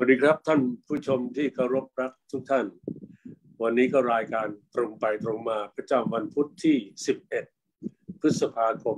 วัสดีครับท่านผู้ชมที่เคารพรักทุกท่านวันนี้ก็รายการตรงไปตรงมาประจำวันพุธที่11พฤษภาคม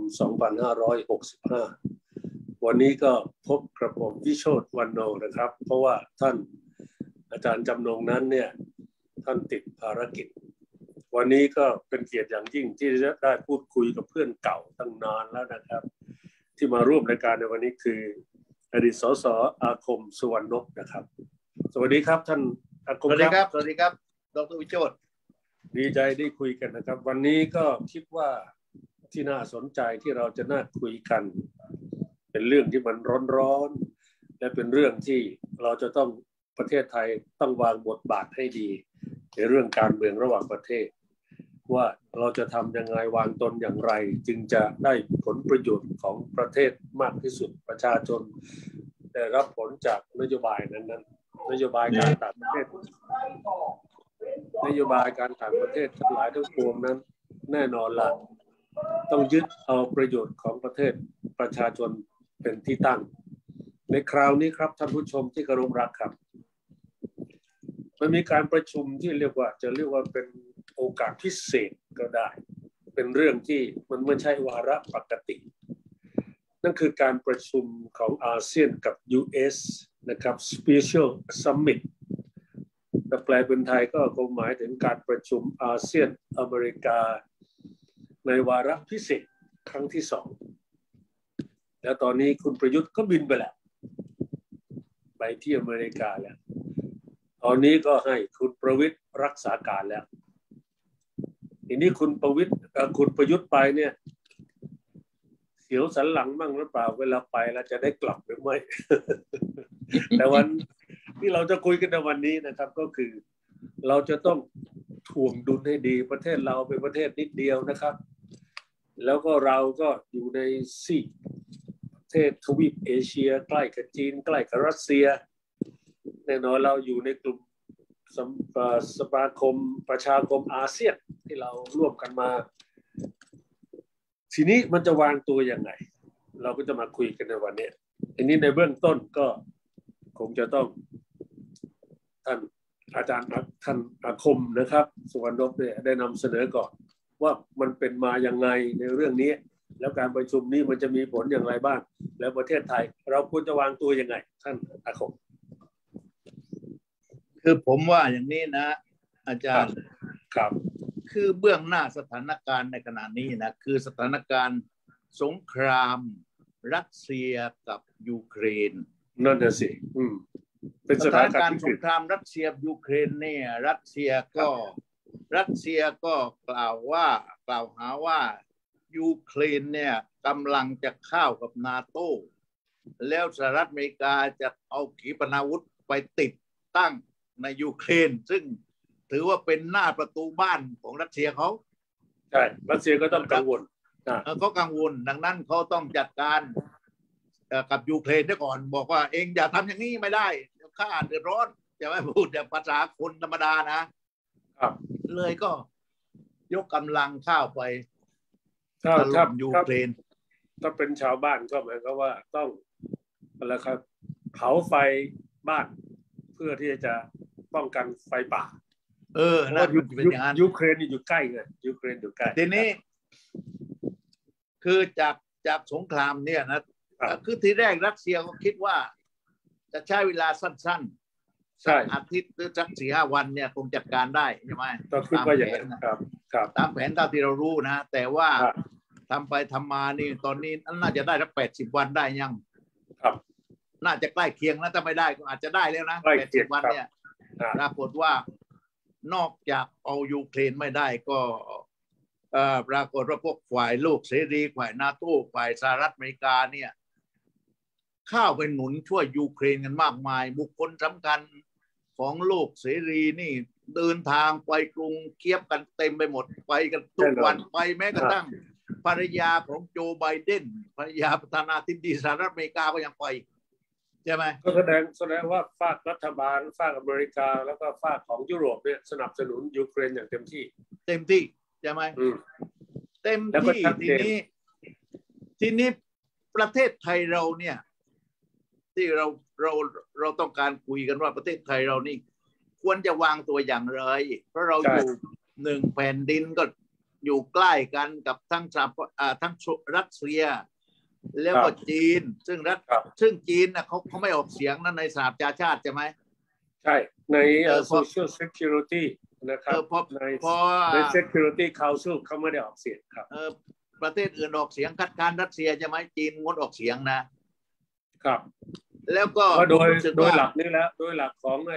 2565วันนี้ก็พบกระผมวิโชติวรรณโนนะครับเพราะว่าท่านอาจารย์จำนงนั้นเนี่ยท่านติดภารกิจวันนี้ก็เป็นเกียรติอย่างยิ่งที่จะได้พูดคุยกับเพื่อนเก่าตั้งนานแล้วนะครับที่มาร่วมรายการในวันนี้คืออดีตสสอาคมสุวรรณนพนะครับสวัสดีครับท่านอาคมครับสวัสดีครับดร.วิโชติดีใจได้คุยกันนะครับวันนี้ก็คิดว่าที่น่าสนใจที่เราจะน่าคุยกันเป็นเรื่องที่มันร้อนๆและเป็นเรื่องที่เราจะต้องประเทศไทยต้องวางบทบาทให้ดีในเรื่องการเมืองระหว่างประเทศว่าเราจะทำยังไงวางตนอย่างไรจึงจะได้ผลประโยชน์ของประเทศมากที่สุดประชาชนได้รับผลจากนโยบายนั้นๆนโยบายการต่างประเทศนโยบายการต่างประเทศทั้งหลายทั้งปวงนั้นแน่นอนละต้องยึดเอาประโยชน์ของประเทศประชาชนเป็นที่ตั้งในคราวนี้ครับท่านผู้ชมที่เคารพรักครับมันมีการประชุมที่เรียกว่าเป็นโอกาสพิเศษก็ได้เป็นเรื่องที่มันไม่ใช่วาระปกตินั่นคือการประชุมของอาเซียนกับ US นะครับ Special Summit ถ้าแปลเป็นไทยก็คงหมายถึงการประชุมอาเซียนอเมริกาในวาระพิเศษครั้งที่2แล้วตอนนี้คุณประยุทธ์ก็บินไปแล้วไปที่อเมริกาแล้วตอนนี้ก็ให้คุณประวิตรรักษาการแล้วทีนี้คุณประยุทธ์ไปเนี่ยเสียวสันหลังบ้างหรือเปล่าเวลาไปแล้วจะได้กลับหรือไม่ แต่วันที่เราจะคุยกันในวันนี้นะครับก็คือเราจะต้องถ่วงดุลให้ดีประเทศเราเป็นประเทศนิดเดียวนะครับแล้วก็เราก็อยู่ในซีกประเทศทวีปเอเชียใกล้กับจีนใกล้กับรัสเซียแน่นอนเราอยู่ในกลุ่มสมาคมประชาคมอาเซียนที่เราร่วมกันมาทีนี้มันจะวางตัวยังไงเราก็จะมาคุยกันในวันนี้ทีนี้ในเบื้องต้นก็คงจะต้องท่านอาจารย์ท่านอาคมนะครับสุวรรณนพเนี่ยได้นำเสนอก่อนว่ามันเป็นมายังไงในเรื่องนี้แล้วการประชุมนี้มันจะมีผลอย่างไรบ้างแล้วประเทศไทยเราควรจะวางตัวยังไงท่านอาคมคือผมว่าอย่างนี้นะอาจารย์ครับคือเบื้องหน้าสถานการณ์ในขณะนี้นะคือสถานการณ์สงครามรัสเซียกับยูเครนนั่นน่ะสิเป็นสถานการณ์สงครามรัสเซียยูเครนเนี่ยรัสเซียก็กล่าวหาว่ายูเครนเนี่ยกำลังจะเข้ากับนาโต้แล้วสหรัฐอเมริกาจะเอาขีปนาวุธไปติดตั้งในยูเครนซึ่งถือว่าเป็นหน้าประตูบ้านของรัสเซียเขาใช่รัสเซียก็ต้องกังวลเขากังวลดังนั้นเขาต้องจัดการกับยูเครนก่อนบอกว่าเองอย่าทำอย่างนี้ไม่ได้เดี๋ยวข้าเดือดร้อนจะไม่พูดแบบภาษาคนธรรมดานะครับเลยก็ยกกำลังเข้าไปถล่มยูเครนถ้าเป็นชาวบ้านก็หมายความว่าต้องอะไรครับเผาไฟบ้านเพื่อที่จะป้องกันไฟป่าน่าจะเป็นอย่างนั้นยูเครนอยู่ใกล้ไงยูเครนอยู่ใกล้ทีนี้คือจากสงครามเนี่ยนะคือทีแรกรัสเซียก็คิดว่าจะใช้เวลาสั้นๆสักอาทิตย์หรือสัก 4-5 วันเนี่ยคงจัดการได้ใช่ไหมต้องคิดว่าอย่างนั้นครับตามแผนเท่าที่เรารู้นะแต่ว่าทำไปทำมานี่ตอนนี้น่าจะได้สัก80 วันได้ยังครับน่าจะใกล้เคียงนะถ้าไม่ได้ก็อาจจะได้แล้วนะ80 วันเนี่ยปรากฏว่านอกจากเอายูเครนไม่ได้ก็ปรากฏว่าพวกฝ่ายโลกเสรีฝ่ายนาโต้ฝ่ายสหรัฐอเมริกาเนี่ยเข้าไปหนุนช่วยยูเครนกันมากมายบุคคลสำคัญของโลกเสรีนี่เดินทางไปกรุงเคียฟกันเต็มไปหมดไปกันทุกวันไปแม้กระทั่งภรรยาของโจไบเดนภรรยาประธานาธิบดีสหรัฐอเมริกาก็ยังไปใช่ไหมก็แสดงว่าฝากรัฐบาลฝากอเมริกาแล้วก็ฝากของยุโรปเนี่ยสนับสนุนยูเครนอย่างเต็มที่ใช่ไหมเต็มที่ทีนี้ประเทศไทยเราเนี่ยที่เราเราต้องการคุยกันว่าประเทศไทยเรานี่ควรจะวางตัวอย่างไรเพราะเราอยู่หนึ่งแผ่นดินก็อยู่ใกล้กันกับทั้งรัสเซียแล้วก็จีนซึ่งจีนนะเขาไม่ออกเสียงนะในสหประชาชาติใช่ไหมใช่ใน Social Security นะครับใน Security Council เขาไม่ได้ออกเสียงครับประเทศอื่นออกเสียงคัดค้านรัสเซียใช่ไหมจีนงดออกเสียงนะครับแล้วก็โดยหลักนี่แล้วโดยหลักของไอ้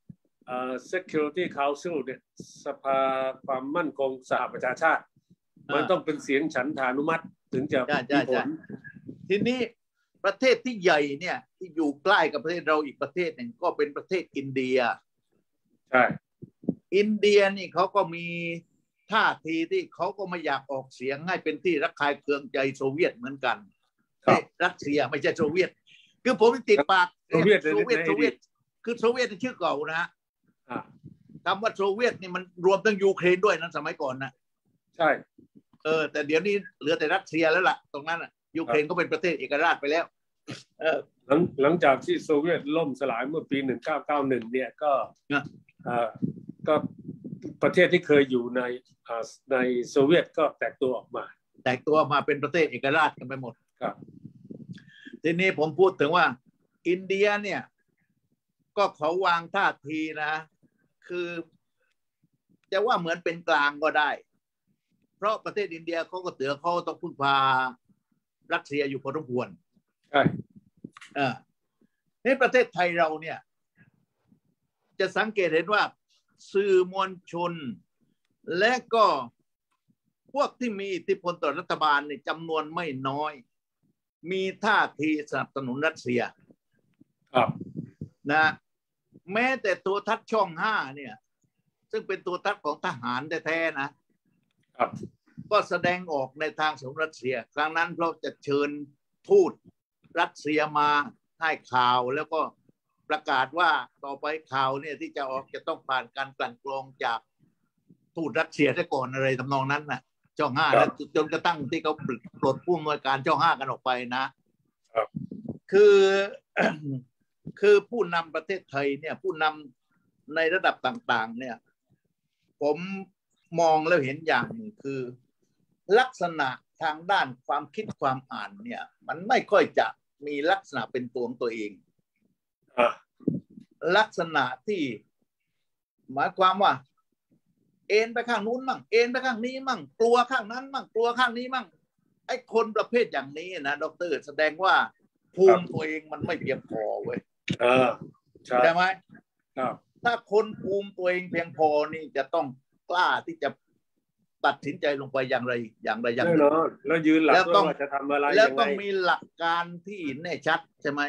Security Council เนี่ยสภาความมั่นคงสหประชาชาติมันต้องเป็นเสียงฉันทานุมัติถึงจะมีผลทีนี้ประเทศที่ใหญ่เนี่ยที่อยู่ใกล้กับประเทศเราอีกประเทศหนึ่งก็เป็นประเทศอินเดียใช่อินเดียนี่เขาก็มีท่าทีที่เขาก็ไม่อยากออกเสียงให้เป็นที่ระคายเคืองใจโซเวียตเหมือนกันรัสเซียไม่ใช่โซเวียตคือผมติดปากโซเวียตคือโซเวียตชื่อเก่านะคำว่าโซเวียตนี่มันรวมทั้งยูเครนด้วยนะสมัยก่อนนะใช่แต่เดี๋ยวนี้เหลือแต่รัสเซียแล้วล่ะตรงนั้นยูเครนก็เป็นประเทศเอกราชไปแล้วหลังจากที่โซเวียตล่มสลายเมื่อปี1991เนี่ยก็ประเทศที่เคยอยู่ในโซเวียตก็แตกตัวออกมาเป็นประเทศเอกราชกันไปหมดครับทีนี้ผมพูดถึงว่าอินเดียเนี่ยก็เขาวางท่าทีนะคือจะว่าเหมือนเป็นกลางก็ได้เพราะประเทศอินเดียเขาก็เขาต้องพึ่งพารัสเซียอยู่พอสมควรใช่ในประเทศไทยเราเนี่ยจะสังเกตเห็นว่าสื่อมวลชนและก็พวกที่มีอิทธิพลต่อรัฐบาลในจำนวนไม่น้อยมีท่าทีสนับสนุนรัสเซียครับนะแม้แต่ตัวทัศน์ช่อง5เนี่ยซึ่งเป็นตัวทัศน์ของทหารแท้ๆนะครับก็แสดงออกในทางสมรัสเซียครั้งนั้นเพราะจะเชิญทูตรัสเซียมาให้ข่าวแล้วก็ประกาศว่าต่อไปข่าวเนี่ยที่จะออกจะต้องผ่านการกลั่นกรองจากทูตรัสเซียซะก่อนอะไรทำนองนั้นน่ะช่อง5แล้วจนกระทั่งที่เขาปลดผู้อำนวยการช่อง5กันออกไปนะคือผู้นำประเทศไทยเนี่ยผู้นำในระดับต่างๆเนี่ยผมมองแล้วเห็นอย่างหนึ่งคือลักษณะทางด้านความคิดความอ่านเนี่ยมันไม่ค่อยจะมีลักษณะเป็นตัวของตัวเองลักษณะที่หมายความว่าเอ็นไปข้างนู้นมั่งเอ็นไปข้างนี้มั่งกลัวข้างนั้นมั่งกลัวข้างนี้มั่งไอ้คนประเภทอย่างนี้นะดร.แสดงว่าภูมิตัวเองมันไม่เพียงพอเว้ยใช่ไหมถ้าคนภูมิตัวเองเพียงพอนี่จะต้องกล้าที่จะตัดสินใจลงไปอย่างไรอย่างหนึ่งแล้วยืนหลักว่าจะทำอะไรแล้วต้องมีหลักการที่แน่ชัดใช่ไหม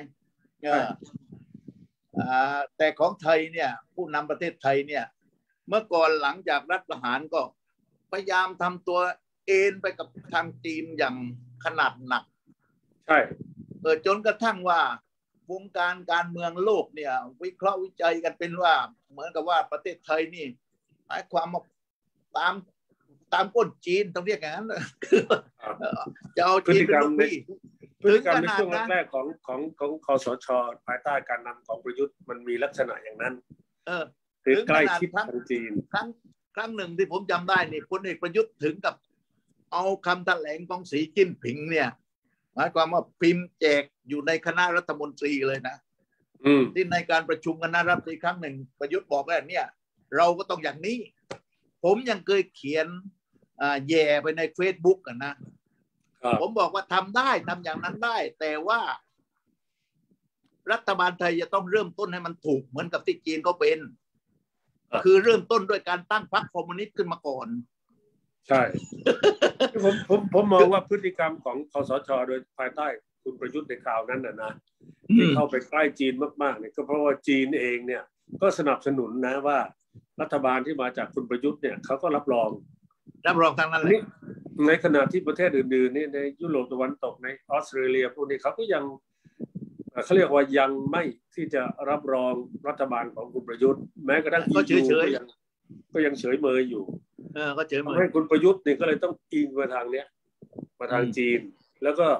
แต่ของไทยเนี่ยผู้นำประเทศไทยเนี่ยเมื่อก่อนหลังจากรัฐประหารก็พยายามทำตัวเอ็นไปกับทางจีนอย่างขนาดหนักใช่จนกระทั่งว่าวงการเมืองโลกเนี่ยวิเคราะห์วิจัยกันเป็นว่าเหมือนกับว่าประเทศไทยนี่หมายความว่าตามก้นจีนต้องเรียกอย่างนั้นจะเอาจีนเป็นลูกพี่พฤติกรรมในช่วงแรกของคสช.ภายใต้การนำของประยุทธ์มันมีลักษณะอย่างนั้นคือใกล้ชิดทางจีนครั้งหนึ่งที่ผมจำได้นี่พลเอกประยุทธ์ถึงกับเอาคำแถลงของสีจิ้นผิงเนี่ยหมายความว่าพิมพ์แจกอยู่ในคณะรัฐมนตรีเลยนะที่ในการประชุมคณะรัฐมนตรีครั้งหนึ่งประยุทธ์บอกว่าเนี่ยเราก็ต้องอย่างนี้ผมยังเคยเขียนแย่ไปใน Facebook กันนะผมบอกว่าทำได้ทำอย่างนั้นได้แต่ว่ารัฐบาลไทยจะต้องเริ่มต้นให้มันถูกเหมือนกับที่จีนก็เป็นคือเริ่มต้นด้วยการตั้งพรรคคอมมิวนิสต์ขึ้นมาก่อนใช่ ผมมองว่าพฤติกรรมของคสช.โดยภายใต้คุณประยุทธ์ในคราวนั้นนะที่เข้าไปใกล้จีนมากๆเนี่ยก็เพราะว่าจีนเองเนี่ยก็สนับสนุนนะว่ารัฐบาลที่มาจากคุณประยุทธ์เนี่ยเขาก็รับรองทางนั้นเลยในขณะที่ประเทศอื่นๆนี่ในยุโรปตะวันตกในออสเตรเลียพวกนี้เขาก็ยังเขาเรียกว่ายังไม่ที่จะรับรองรัฐบาลของคุณประยุทธ์แม้กระทั่งก็เฉยก็ยังเฉยเมยอยู่ก็เฉยเมยให้คุณประยุทธ์เนี่ยก็เลยต้องอิงมาทางเนี้ยมาทางจีนแล้วก็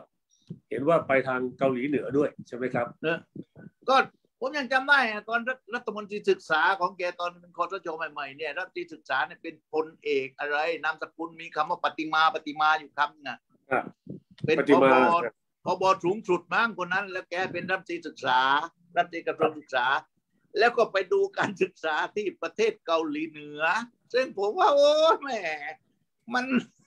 เห็นว่าไปทางเกาหลีเหนือด้วยใช่ไหมครับก็ผมยังจำได้ตอนรัฐมนตรีศึกษาของแกตอนเป็นคสช.ใหม่ๆเนี่ยรัฐมนตรีศึกษาเนี่ยเป็นพลเอกอะไรนามสกุลมีคำว่าปฏิมาอยู่คำนึงเป็นผบ.สูงสุดมั้งคนนั้นแล้วแกเป็นรัฐมนตรีศึกษารัฐมนตรีกระทรวงศึกษาแล้วก็ไปดูการศึกษาที่ประเทศเกาหลีเหนือซึ่งผมว่าโอ้แหมมัน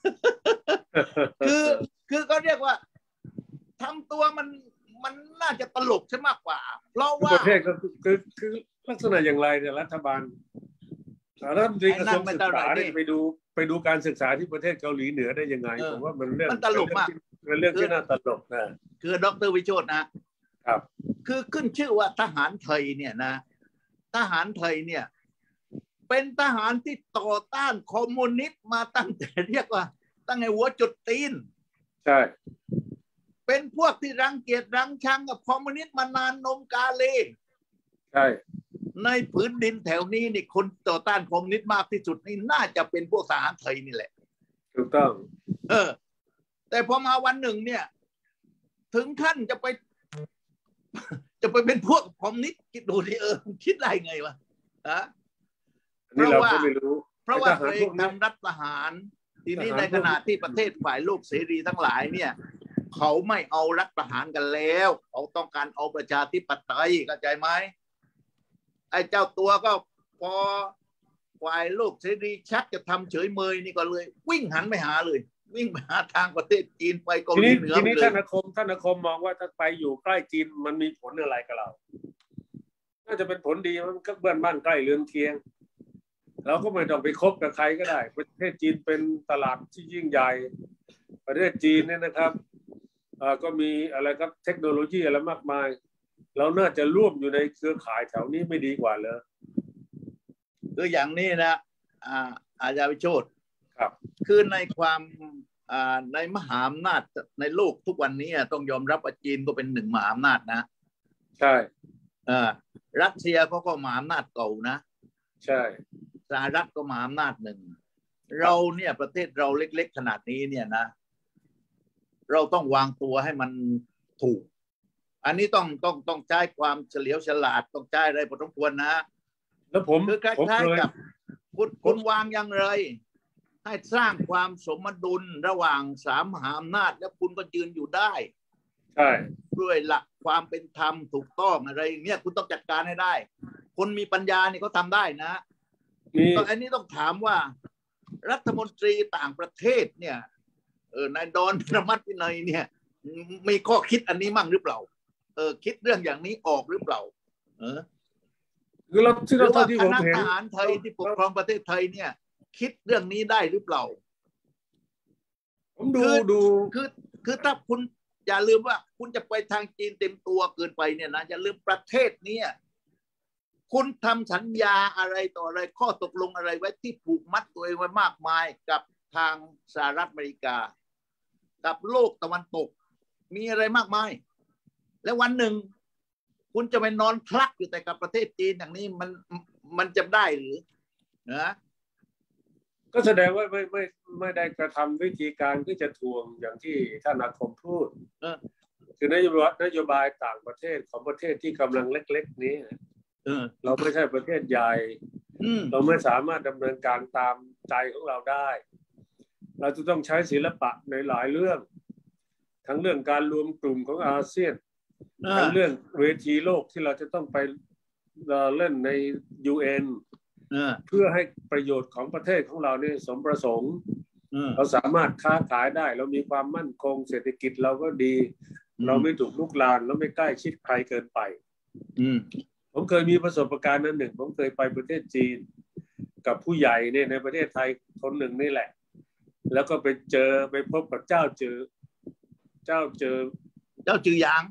คือก็เรียกว่าทำตัวมันน่าจะตลกใช่มากกว่าเพราะว่าประเทศก็คือลักษณะอย่างไรเนี่ยรัฐบาลรัฐมนตรีกระทรวงศึกษาเนี่ยไปดูการศึกษาที่ประเทศเกาหลีเหนือได้ยังไงผมว่ามันเรื่องตลกมากเป็นเรื่องที่น่าตลกนะคือดร.วิโชตินะครับคือขึ้นชื่อว่าทหารไทยเนี่ยนะทหารไทยเนี่ยเป็นทหารที่ต่อต้านคอมมิวนิสต์มาตั้งแต่เรียกว่าตั้งแต่หัวจุดตีนใช่เป็นพวกที่รังเกียจรังชังกับคอมมิวนิสต์มานานนมกาเลใช่ในพื้นดินแถวนี้นี่คนต่อต้านคอมมิวนิสต์มากที่สุดนี่น่าจะเป็นพวกทหารไทยนี่แหละถูกต้องแต่พอมาวันหนึ่งเนี่ยถึงขั้นจะไปเป็นพวกคอมมิวนิสต์คิดดูดิคิดได้ไงวะเพราะว่าตัวเองทำรัฐประหารทีนี้ในขณะที่ประเทศฝ่ายโลกเสรีทั้งหลายเนี่ยเขาไม่เอารัฐประหารกันแล้วเขาต้องการเอาประชาธิปไตยเข้าใจไหมไอ้เจ้าตัวก็พอฝ่ายโลกเสรีชักจะทำเฉยเมยนี่ก็เลยวิ่งหันไปหาเลยวิ่งไปหาทางประเทศจีนไปเกาหลีเหนือทีนี้ท่านอาคมมองว่าถ้าไปอยู่ใกล้จีนมันมีผลอะไรกับเราน่าจะเป็นผลดีมันก็เพื่อนบ้านใกล้เรือนเคียงเราก็ไม่ต้องไปคบกับใครก็ได้ประเทศจีนเป็นตลาดที่ยิ่งใหญ่ประเทศจีนเนี่ยนะครับก็มีอะไรครับเทคโนโลยีอะไรมากมายเราน่าจะร่วมอยู่ในเครือข่ายแถวนี้ไม่ดีกว่าเหรอคืออย่างนี้นะอาจารย์วิโชติครับคือในความในมหาอำนาจในโลกทุกวันนี้ต้องยอมรับว่าจีนก็เป็นหนึ่งมหาอำนาจนะใช่รัสเซียก็มหาอำนาจเก่านะใช่สหรัฐก็มหาอำนาจหนึ่งเราเนี่ยประเทศเราเล็กๆขนาดนี้เนี่ยนะเราต้องวางตัวให้มันถูกอันนี้ต้องใช้ความเฉลียวฉลาดต้องใช้อะไรพอสมควรนะแล้วคือคล้ายๆกับคุณวางอย่างไรให้สร้างความสมดุลระหว่างสามมหาอำนาจแล้วคุณก็ยืนอยู่ได้ใช่ด้วยหลักความเป็นธรรมถูกต้องอะไรอย่างเงี้ยคุณต้องจัดการให้ได้คนมีปัญญานี่เขาทำได้นะตอนนี้ต้องถามว่ารัฐมนตรีต่างประเทศเนี่ยนายดอนประมัติวินัยเนี่ยมีข้อคิดอันนี้มั่งหรือเปล่าคิดเรื่องอย่างนี้ออกหรือเปล่าคือเราที่เราที่ผมเห็นทหารไทยที่ปกครองประเทศไทยเนี่ยคิดเรื่องนี้ได้หรือเปล่าผมดูคือถ้าคุณอย่าลืมว่าคุณจะไปทางจีนเต็มตัวเกินไปเนี่ยนะอย่าลืมประเทศนี้คุณทำสัญญาอะไรต่ออะไรข้อตกลงอะไรไว้ที่ผูกมัดตัวเองไว้มากมายกับทางสหรัฐอเมริกากับโลกตะวันตกมีอะไรมากมายและวันหนึ่งคุณจะไปนอนคลักอยู่แต่กับประเทศจีนอย่างนี้มันจะได้หรือนะก็แสดงว่าไม่ได้กระทำวิธีการที่จะทวงอย่างที่ท่านอาคมพูดคือนโยบายต่างประเทศของประเทศที่กำลังเล็กๆนี้เราไม่ใช่ประเทศใหญ่เราไม่สามารถดำเนินการตามใจของเราได้เราจะต้องใช้ศิลปะในหลายเรื่องทั้งเรื่องการรวมกลุ่มของอาเซียนทั้งเรื่องเวทีโลกที่เราจะต้องไปเล่นใน UN เพื่อให้ประโยชน์ของประเทศของเราเนี่ยสมประสงค์เราสามารถค้าขายได้เรามีความมั่นคงเศรษฐกิจเราก็ดีเราไม่ถูกลุกลานเราไม่ใกล้ชิดใครเกินไปผมเคยมีประสบการณ์นั้นหนึ่งผมเคยไปประเทศจีนกับผู้ใหญ่เนี่ยในประเทศไทยคนหนึ่งนี่แหละแล้วก็ไปพบกับเจ้าจือหยางเจ้าจือหยาง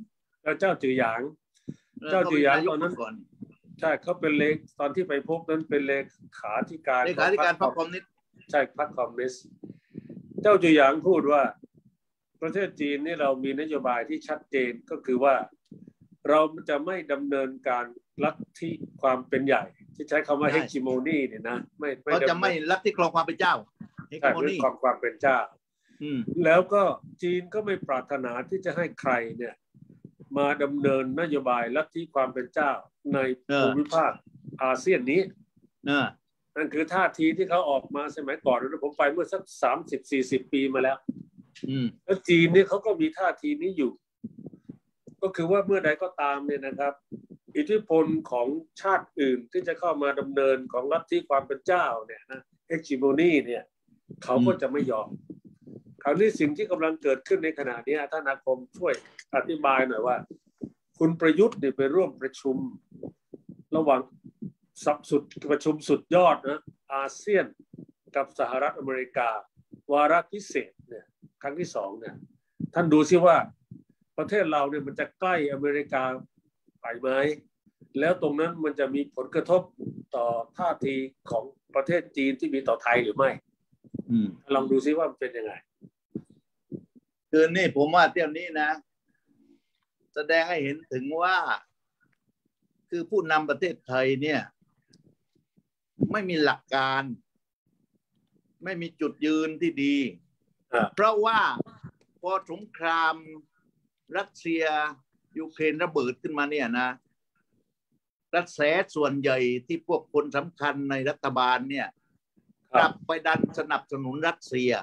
ตอนนั้นใช่เขาเป็นเลขตอนที่ไปพบนั้นเป็นเลขาธิการพรรคคอมมิวนิสต์ใช่พรรคคอมมิวนิสต์เจ้าจือหยางพูดว่าประเทศจีนนี่เรามีนโยบายที่ชัดเจนก็คือว่าเราจะไม่ดำเนินการลัทธิความเป็นใหญ่ที่ใช้คำว่าเฮจิโมนีเนี่ยนะเราจะไม่ลัทธิครองความเป็นเจ้าใช่ครองความเป็นเจ้าแล้วก็จีนก็ไม่ปรารถนาที่จะให้ใครเนี่ยมาดำเนินนโยบายลัทธิความเป็นเจ้าในภูมิภาคอาเซียนนี้นั่นคือท่าทีที่เขาออกมาสมัยก่อนนะผมไปเมื่อสัก30-40 ปีมาแล้วแล้วจีนนี่เขาก็มีท่าทีนี้อยู่ก็คือว่าเมื่อใดก็ตามเนี่ยนะครับอิทธิพลของชาติอื่นที่จะเข้ามาดำเนินของลัทธิความเป็นเจ้าเนี่ยนะเฮกจิโมนีเนี่ยเขาก็จะไม่ยอมคราวนี้สิ่งที่กำลังเกิดขึ้นในขณะนี้ท่านอาคมช่วยอธิบายหน่อยว่าคุณประยุทธ์เนี่ยไปร่วมประชุมระหว่างประชุมสุดยอดนะอาเซียนกับสหรัฐอเมริกาวาระพิเศษเนี่ยครั้งที่2เนี่ยท่านดูซิว่าประเทศเราเนี่ยมันจะใกล้อเมริกาไปไหมแล้วตรงนั้นมันจะมีผลกระทบต่อท่าทีของประเทศจีนที่มีต่อไทยหรือไม่ลองดูซิว่ามันเป็นยังไงคือนี่ผมว่าเที่ยวนี้นะแสดงให้เห็นถึงว่าคือผู้นำประเทศไทยเนี่ยไม่มีหลักการไม่มีจุดยืนที่ดีเพราะว่าพอสงครามรัสเซียยูเครนระเบิดขึ้นมาเนี่ยนะกระแสส่วนใหญ่ที่พวกคนสำคัญในรัฐบาลเนี่ยกลับไปดันสนับสนุนรัสเซีย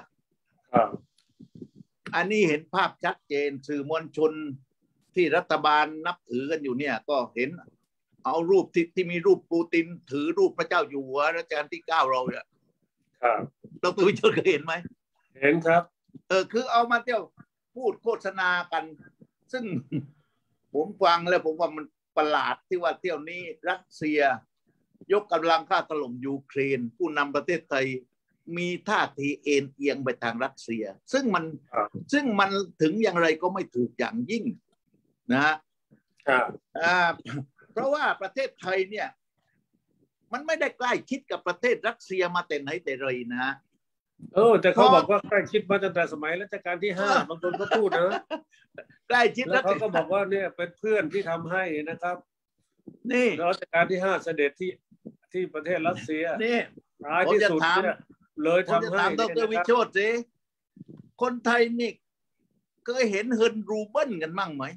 อันนี้เห็นภาพชัดเจนสื่อมวลชนที่รัฐบาลนับถือกันอยู่เนี่ยก็เห็นเอารูปที่มีรูปปูตินถือรูปพระเจ้าอยู่หัวรัชกาลที่9เราเนี่ยดร.วิเชษฐ์เคยเห็นไหมเห็นครับคือเอามาเที่ยวพูดโฆษณากันซึ่งผมฟังแล้วผมว่ามันประหลาดที่ว่าเที่ยวนี้รัสเซียยกกำลังเข้าถล่มยูเครนผู้นำประเทศไทยมีท่าทีเอ็นเอียงไปทางรัสเซียซึ่งมันถึงอย่างไรก็ไม่ถูกอย่างยิ่งนะฮะเพราะว่าประเทศไทยเนี่ยมันไม่ได้ใกล้ชิดกับประเทศรัสเซียมาแต่ไหนแต่ไรนะฮะแต่เขาบอกว่าใกล้ชิดมาตั้งแต่สมัยรัชกาลที่5บางคนก็พูดนะใกล้ชิดแล้วเขาก็บอกว่าเนี่ยเป็นเพื่อนที่ทำให้นะครับนี่รัชกาลที่5เสด็จที่ประเทศรัสเซียนี่ท้ายที่สุดเนี่ยเลยทำให้ดร.วิโชติสิคนไทยนี่เคยเห็นเฮิร์นรูเบิลกันมั่งไหม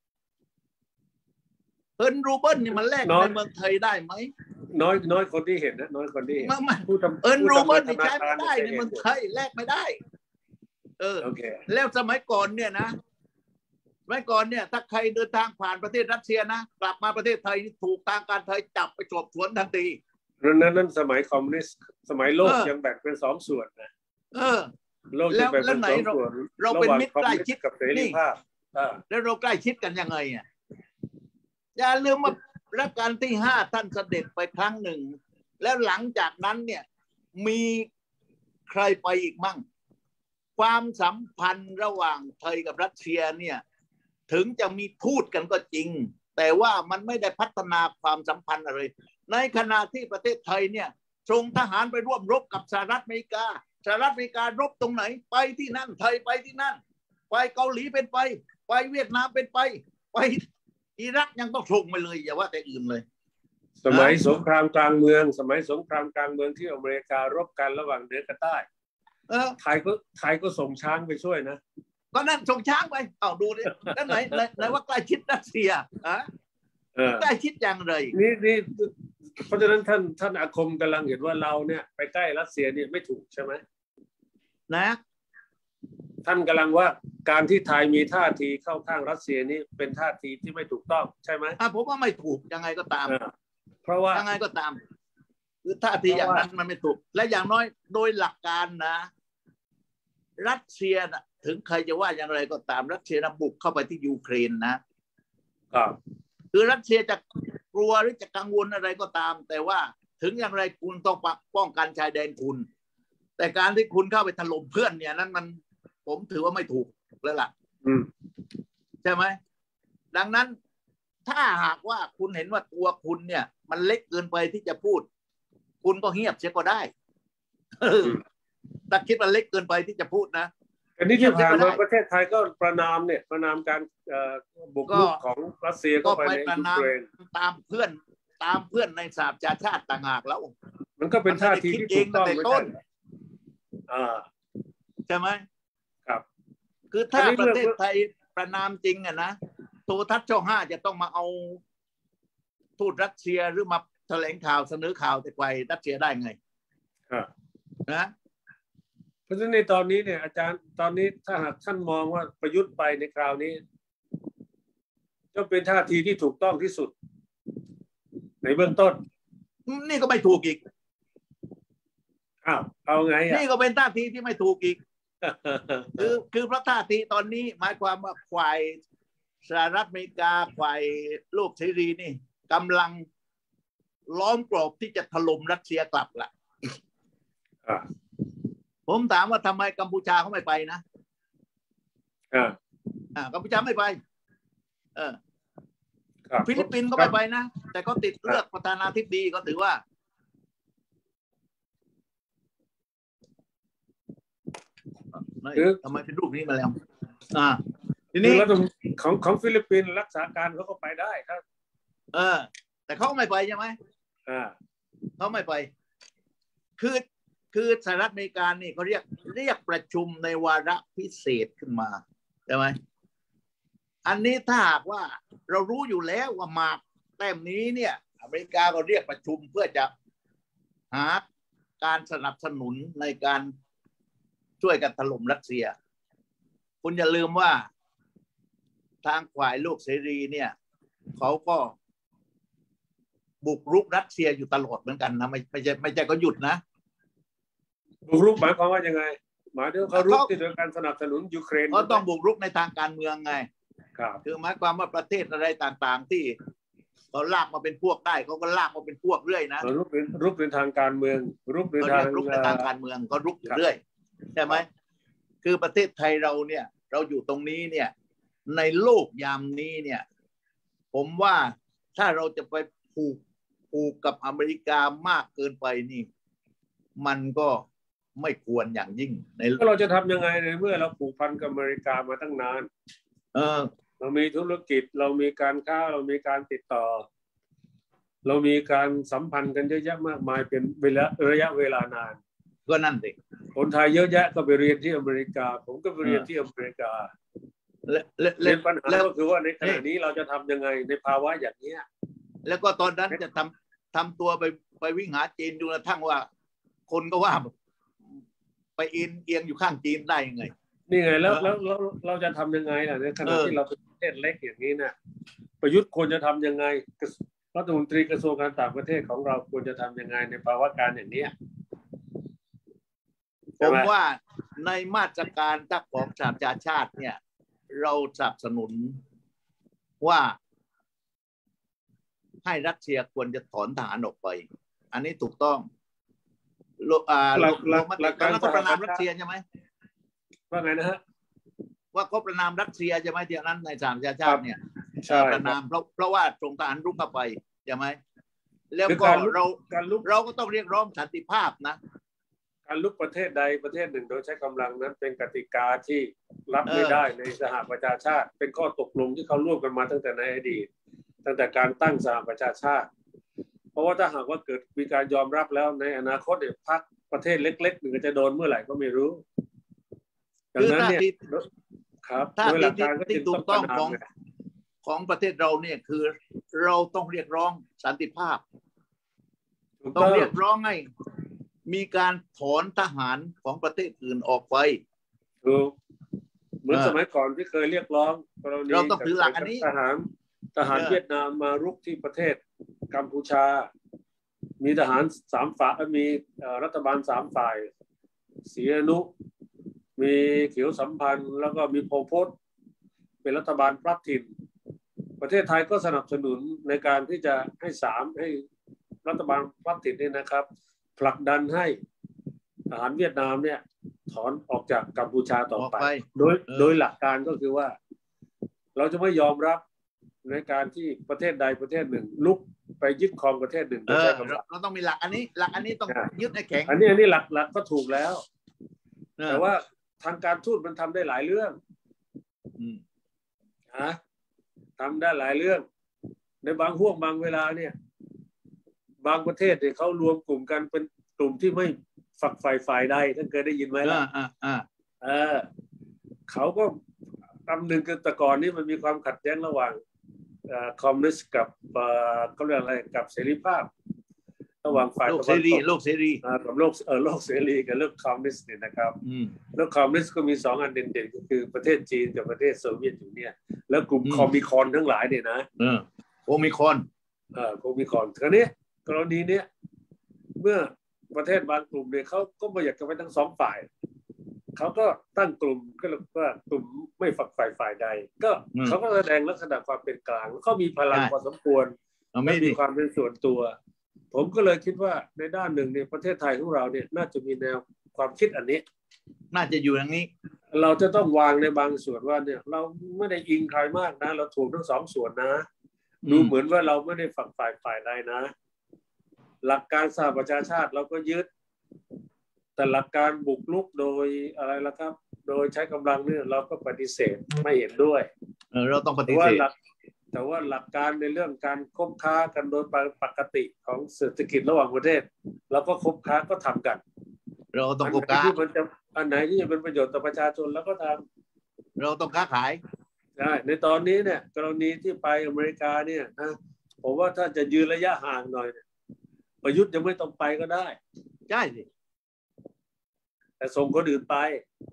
เฮิร์นรูเบิลนี่มันแลกในเมืองไทยได้ไหมน้อยคนที่เห็นนะน้อยคนที่เห็นเฮิร์นรูเบิลนี่ใช้ไม่ได้ในเมืองไทยแลกไม่ได้แล้วสมัยก่อนเนี่ยนะสมัยก่อนเนี่ยถ้าใครเดินทางผ่านประเทศรัสเซียนะกลับมาประเทศไทยถูกทางการไทยจับไปสอบสวนทันทีนั้นสมัยคอมมิวนิสต์สมัยโลกยังแบ่งเป็น2 ส่วนนะโลกยังแบ่งเป็น2 ส่วนเราเป็นมิตรใกล้ชิดกับเสรีภาพแล้วเราใกล้ชิดกันยังไงอ่ะอย่าลืมว่ารัชกาลที่5ท่านเสด็จไปครั้งหนึ่งแล้วหลังจากนั้นเนี่ยมีใครไปอีกมั่งความสัมพันธ์ระหว่างไทยกับรัสเซียเนี่ยถึงจะมีทูตกันก็จริงแต่ว่ามันไม่ได้พัฒนาความสัมพันธ์อะไรในขณะที่ประเทศไทยเนี่ยส่งทหารไปร่วมรบกับสหรัฐอเมริการบตรงไหนไปที่นั่นไทยไปที่นั่นไปเกาหลีเป็นไปเวียดนามเป็นไปอิรักยังต้องส่งไปเลยอย่าว่าแต่อื่นเลยสมัยสงครามกลางเมืองที่อเมริการบกันระหว่างเหนือกับใต้ไทยก็ส่งช้างไปช่วยนะก็นั่นส่งช้างไปเอาดูดิแล้วไหนว่าใกล้ชิดรัสเซียใกล้ชิดอย่างไรนี่เพราะฉะนั้นท่านอาคมกำลังเห็นว่าเราเนี่ยไปใกล้รัสเซียเนี่ยไม่ถูกใช่ไหมนะท่านกำลังว่าการที่ไทยมีท่าทีเข้าข้างรัสเซียนี่เป็นท่าทีที่ไม่ถูกต้องใช่ไหมผมว่าไม่ถูกยังไงก็ตามเพราะว่ายังไงก็ตามคือท่าทีอย่างนั้นมันไม่ถูกและอย่างน้อยโดยหลักการนะรัสเซียถึงใครจะว่าอย่างไรก็ตามรัสเซียบุกเข้าไปที่ยูเครนนะครับคือรัสเซียจะกลัวหรือจะกังวลอะไรก็ตามแต่ว่าถึงอย่างไรคุณต้องป้องกันชายแดนคุณแต่การที่คุณเข้าไปถล่มเพื่อนเนี่ยนั้นมันผมถือว่าไม่ถูกแล้วล่ะใช่ไหมดังนั้นถ้าหากว่าคุณเห็นว่าตัวคุณเนี่ยมันเล็กเกินไปที่จะพูดคุณก็เงียบเสียก็ได้ถ้าคิดว่าเล็กเกินไปที่จะพูดนะอันนี้ที่ผ่านมาประเทศไทยก็ประนามการบุกรุกของรัสเซียเข้าไปในยูเครนตามเพื่อนในสหประชาชาติต่างหากแล้วมันก็เป็นท่าทีที่ถูกต้องไม่ใช่ใช่ไหมคือถ้าประเทศไทยประนามจริงอะนะโทรทัศน์ช่อง 5จะต้องมาเอาทูตรัสเซียหรือมาแถลงข่าวเสนอข่าวแต่ไกลรัสเซียได้ไงนะเพราะฉะนั้นในตอนนี้เนี่ยอาจารย์ตอนนี้ถ้าหากท่านมองว่าประยุทธ์ไปในคราวนี้ก็เป็นท่าทีที่ถูกต้องที่สุดในเบื้องต้นนี่ก็ไม่ถูกอีกเอาไงนี่ก็เป็นท่าทีที่ไม่ถูกอีก คือเพราะท่าทีตอนนี้หมายความว่าฝ่ายสหรัฐอเมริกาฝ่ายโลกเสรีนี่กำลังล้อมกรอบที่จะถล่มรัสเซียกลับละผมถามว่าทำไมกัมพูชาเขาไม่ไปนะกัมพูชาไม่ไปฟิลิปปินส์ก็ไม่ไปนะแต่ก็ติดเลือกประธานาธิบดีก็ถือว่าทำไมเป็นรูปนี้มาแล้วทีนี้ของฟิลิปปินส์รักษาการเขาก็ไปได้ครับแต่เขาไม่ไปใช่ไหมเขาไม่ไปคือสหรัฐอเมริกานี่เขาเรียกประชุมในวาระพิเศษขึ้นมาใช่ไหมอันนี้ถ้าหากว่าเรารู้อยู่แล้วว่าหมากแต้มนี้เนี่ยอเมริกาก็เรียกประชุมเพื่อจะหาการสนับสนุนในการช่วยกันถล่มรัสเซียคุณอย่าลืมว่าทางฝ่ายโลกเสรีเนี่ยเขาก็บุกรุกรัสเซียอยู่ตลอดเหมือนกันนะไม่ใช่ก็หยุดนะบุกรุกหมายความว่ายังไงหมายถึงเขารุกที่โดยการสนับสนุนยูเครนก็ต้องบุกรุกในทางการเมืองไงคือหมายความว่าประเทศอะไรต่างๆที่เขาลากมาเป็นพวกได้เขาก็ลากมาเป็นพวกเรื่อยนะรุกเป็นทางการเมืองรุกในทางการเมืองก็รุกอยู่เรื่อยใช่ไหมคือประเทศไทยเราเนี่ยเราอยู่ตรงนี้เนี่ยในโลกยามนี้เนี่ยผมว่าถ้าเราจะไปผูกกับอเมริกามากเกินไปนี่มันก็ไม่ควรอย่างยิ่งเราจะทำยังไงในเมื่อเราผูกพันกับอเมริกามาตั้งนานเรามีธุรกิจเรามีการค้าเรามีการติดต่อเรามีการสัมพันธ์กันเยอะแยะมากมายเป็นระยะเวลานานก็นั่นสิคนไทยเยอะแยะก็ไปเรียนที่อเมริกาผมก็ไปเรียนที่อเมริกาเรื่องปัญหาก็คือว่าในขณะนี้เราจะทำยังไงในภาวะอย่างนี้แล้วก็ตอนนั้นจะทำตัวไปวิ่งหาจีนจนกระทั่งว่าคนก็ว่าไปเอียงอยู่ข้างจีนได้ยังไงนี่ไงแล้วเราจะทำยังไงล่ะในขณะที่เราเป็นประเทศเล็กอย่างนี้นะประยุทธ์ควรจะทำยังไงรัฐมนตรีกระทรวงการต่างประเทศของเราควรจะทำยังไงในภาวะการอย่างนี้ผมว่าในมาตรการของสหประชาชาติเนี่ยเราสนับสนุนว่าให้รัสเซียควรจะถอนทหารออกไปอันนี้ถูกต้องหลักการก็ประนามรัสเซียใช่ไหมว่าไงนะฮะว่าก็ประนามรัสเซียใช่ไหมที่นั้นในสหประชาชาติเนี่ยประนามเพราะว่าส่งทหารรุกเข้าไปใช่ไหมแล้วก็เราก็ต้องเรียกร้องสันติภาพนะการลุกประเทศใดประเทศหนึ่งโดยใช้กำลังนั้นเป็นกติกาที่รับไม่ได้ในสหประชาชาติเป็นข้อตกลงที่เขาร่วมกันมาตั้งแต่ในอดีตตั้งแต่การตั้งสหประชาชาติเพราะว่าถ้าหากว่าเกิดมีการยอมรับแล้วในอนาคตเนี่ยพรรคประเทศเล็กๆหนึ่งจะโดนเมื่อไหร่ก็ไม่รู้ดังนั้นเนี่ยครับถ้าที่ถูกต้องของประเทศเราเนี่ยคือเราต้องเรียกร้องสันติภาพต้องเรียกร้องให้มีการถอนทหารของประเทศอื่นออกไปเหมือนสมัยก่อนที่เคยเรียกร้องเราต้องถือหลักอันนี้ทหารเวียดนามมารุกที่ประเทศกัมพูชามีทหาร3 ฝ่ายมีรัฐบาล3 ฝ่ายศรีอนุมีเขียวสัมพันธ์แล้วก็มีโพล พตเป็นรัฐบาลพลัดถิ่นประเทศไทยก็สนับสนุนในการที่จะให้รัฐบาลพลัดถิ่นนี่นะครับผลักดันให้ทหารเวียดนามเนี่ยถอนออกจากกัมพูชาต่อไปโดยหลักการก็คือว่าเราจะไม่ยอมรับในการที่ประเทศใดประเทศหนึ่งลุกไปยึดครองประเทศหนึ่งเราต้องมีหลักอันนี้ต้องยึดให้แข็งอันนี้หลักก็ถูกแล้วแต่ว่าทางการทูตมันทำได้หลายเรื่องทำได้หลายเรื่องในบางห่วงบางเวลาเนี่ยบางประเทศเนี่ยเขารวมกลุ่มกันเป็นกลุ่มที่ไม่ฝักใฝ่ฝ่ายใดท่านเคยได้ยินไหมล่ะเขาก็คำหนึ่งคือแต่ก่อนนี้มันมีความขัดแย้งระหว่างคอมมิวนิสต์กับเขาเรียกอะไรกับเสรีภาพระหว่างฝ่ายโลกเสรีกับโลกเสรีกับโลกคอมมิวนิสต์เนี่ยนะครับโลกคอมมิวนิสต์ก็มี2อันเด่นๆก็คือประเทศจีนกับประเทศโซเวียตอยู่เนี่ยแล้วกลุ่มคอมมิคอนทั้งหลายเนี่ยนะโอมิคอนคอมมิคอนคราวนี้กรณีนี้เมื่อประเทศบางกลุ่มเนี่ยเขาก็ไม่อยากจะไปทั้งสองฝ่ายเขาก็ตั้งกลุ่มก็เรียกว่ากลุ่มไม่ฝักใฝ่ฝ่ายใดก็เขาก็แสดงลักษณะความเป็นกลางเขามีพลังพอสมควรไม่มีความเป็นส่วนตัวผมก็เลยคิดว่าในด้านหนึ่งในประเทศไทยของเราเนี่ยน่าจะมีแนวความคิดอันนี้น่าจะอยู่อย่างนี้เราจะต้องวางในบางส่วนว่าเนี่ยเราไม่ได้อิงใครมากนะเราถูกทั้งสองส่วนนะดูเหมือนว่าเราไม่ได้ฝักฝ่ายใดนะหลักการสหประชาชาติเราก็ยึดแต่หลักการบุกรุกโดยอะไรล่ะครับโดยใช้กำลังเนี่ยเราก็ปฏิเสธไม่เห็นด้วยเราต้องปฏิเสธแต่ว่าหลักการในเรื่องการคบค้ากันโดยปกติของเศรษฐกิจระหว่างประเทศเราก็คบค้าก็ทำกันเราต้องคบค้าอันไหนที่จะเป็นประโยชน์ต่อประชาชนแล้วก็ทำเราต้องค้าขายใช่ในตอนนี้เนี่ยกรณีที่ไปอเมริกาเนี่ยนะผมว่าถ้าจะยืนระยะห่างหน่อยเนี่ยประยุทธ์ยังไม่ต้องไปก็ได้ใช่สิแต่ส่งคนอื่นไป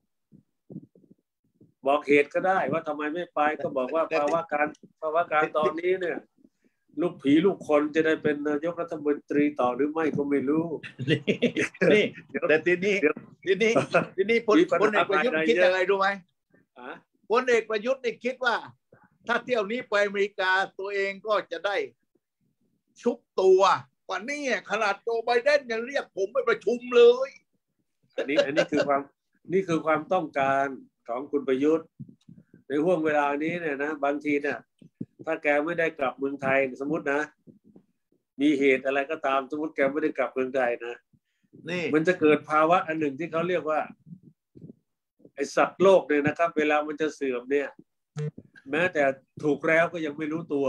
บอกเหตุก็ได้ว่าทำไมไม่ไปก็บอกว่าภาวะการตอนนี้เนี่ยลูกผีลูกคนจะได้เป็นนายกรัฐมนตรีต่อหรือไม่ก็ไม่รู้นี่แต่ทีนี้พลเอกประยุทธ์คิดยังไงรู้ไหมพลเอกประยุทธ์นี่คิดว่าถ้าเที่ยวนี้ไปอเมริกาตัวเองก็จะได้ชุบตัวกว่านี้ขนาดโจไบเดนยังเรียกผมไปประชุมเลยอันนี้คือความต้องการของคุณประยุทธ์ในห่วงเวลานี้เนี่ยนะบางทีเนี่ยถ้าแกไม่ได้กลับเมืองไทยสมมตินะมีเหตุอะไรก็ตามสมมติแกไม่ได้กลับเมืองไทยนะนี่มันจะเกิดภาวะอันหนึ่งที่เขาเรียกว่าไอสัตว์โลกเนี่ยนะครับเวลามันจะเสื่อมเนี่ยแม้แต่ถูกแล้วก็ยังไม่รู้ตัว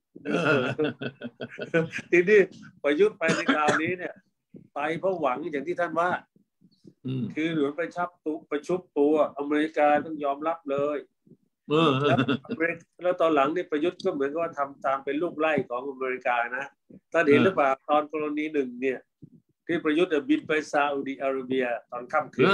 ทีนี้ประยุทธ์ไปในคราวนี้เนี่ยไปเพราะหวังอย่างที่ท่านว่าคือหรือไปชุบตัวอเมริกาต้องยอมรับเลยแล้วตอนหลังนี่ประยุทธ์ก็เหมือนกับว่าทำตามเป็นลูกไล่ของอเมริกานะท่านเห็นหรือเปล่าตอนกรณีหนึ่งเนี่ยที่ประยุทธ์บินไปซาอุดิอาระเบียตอนค่ำคืน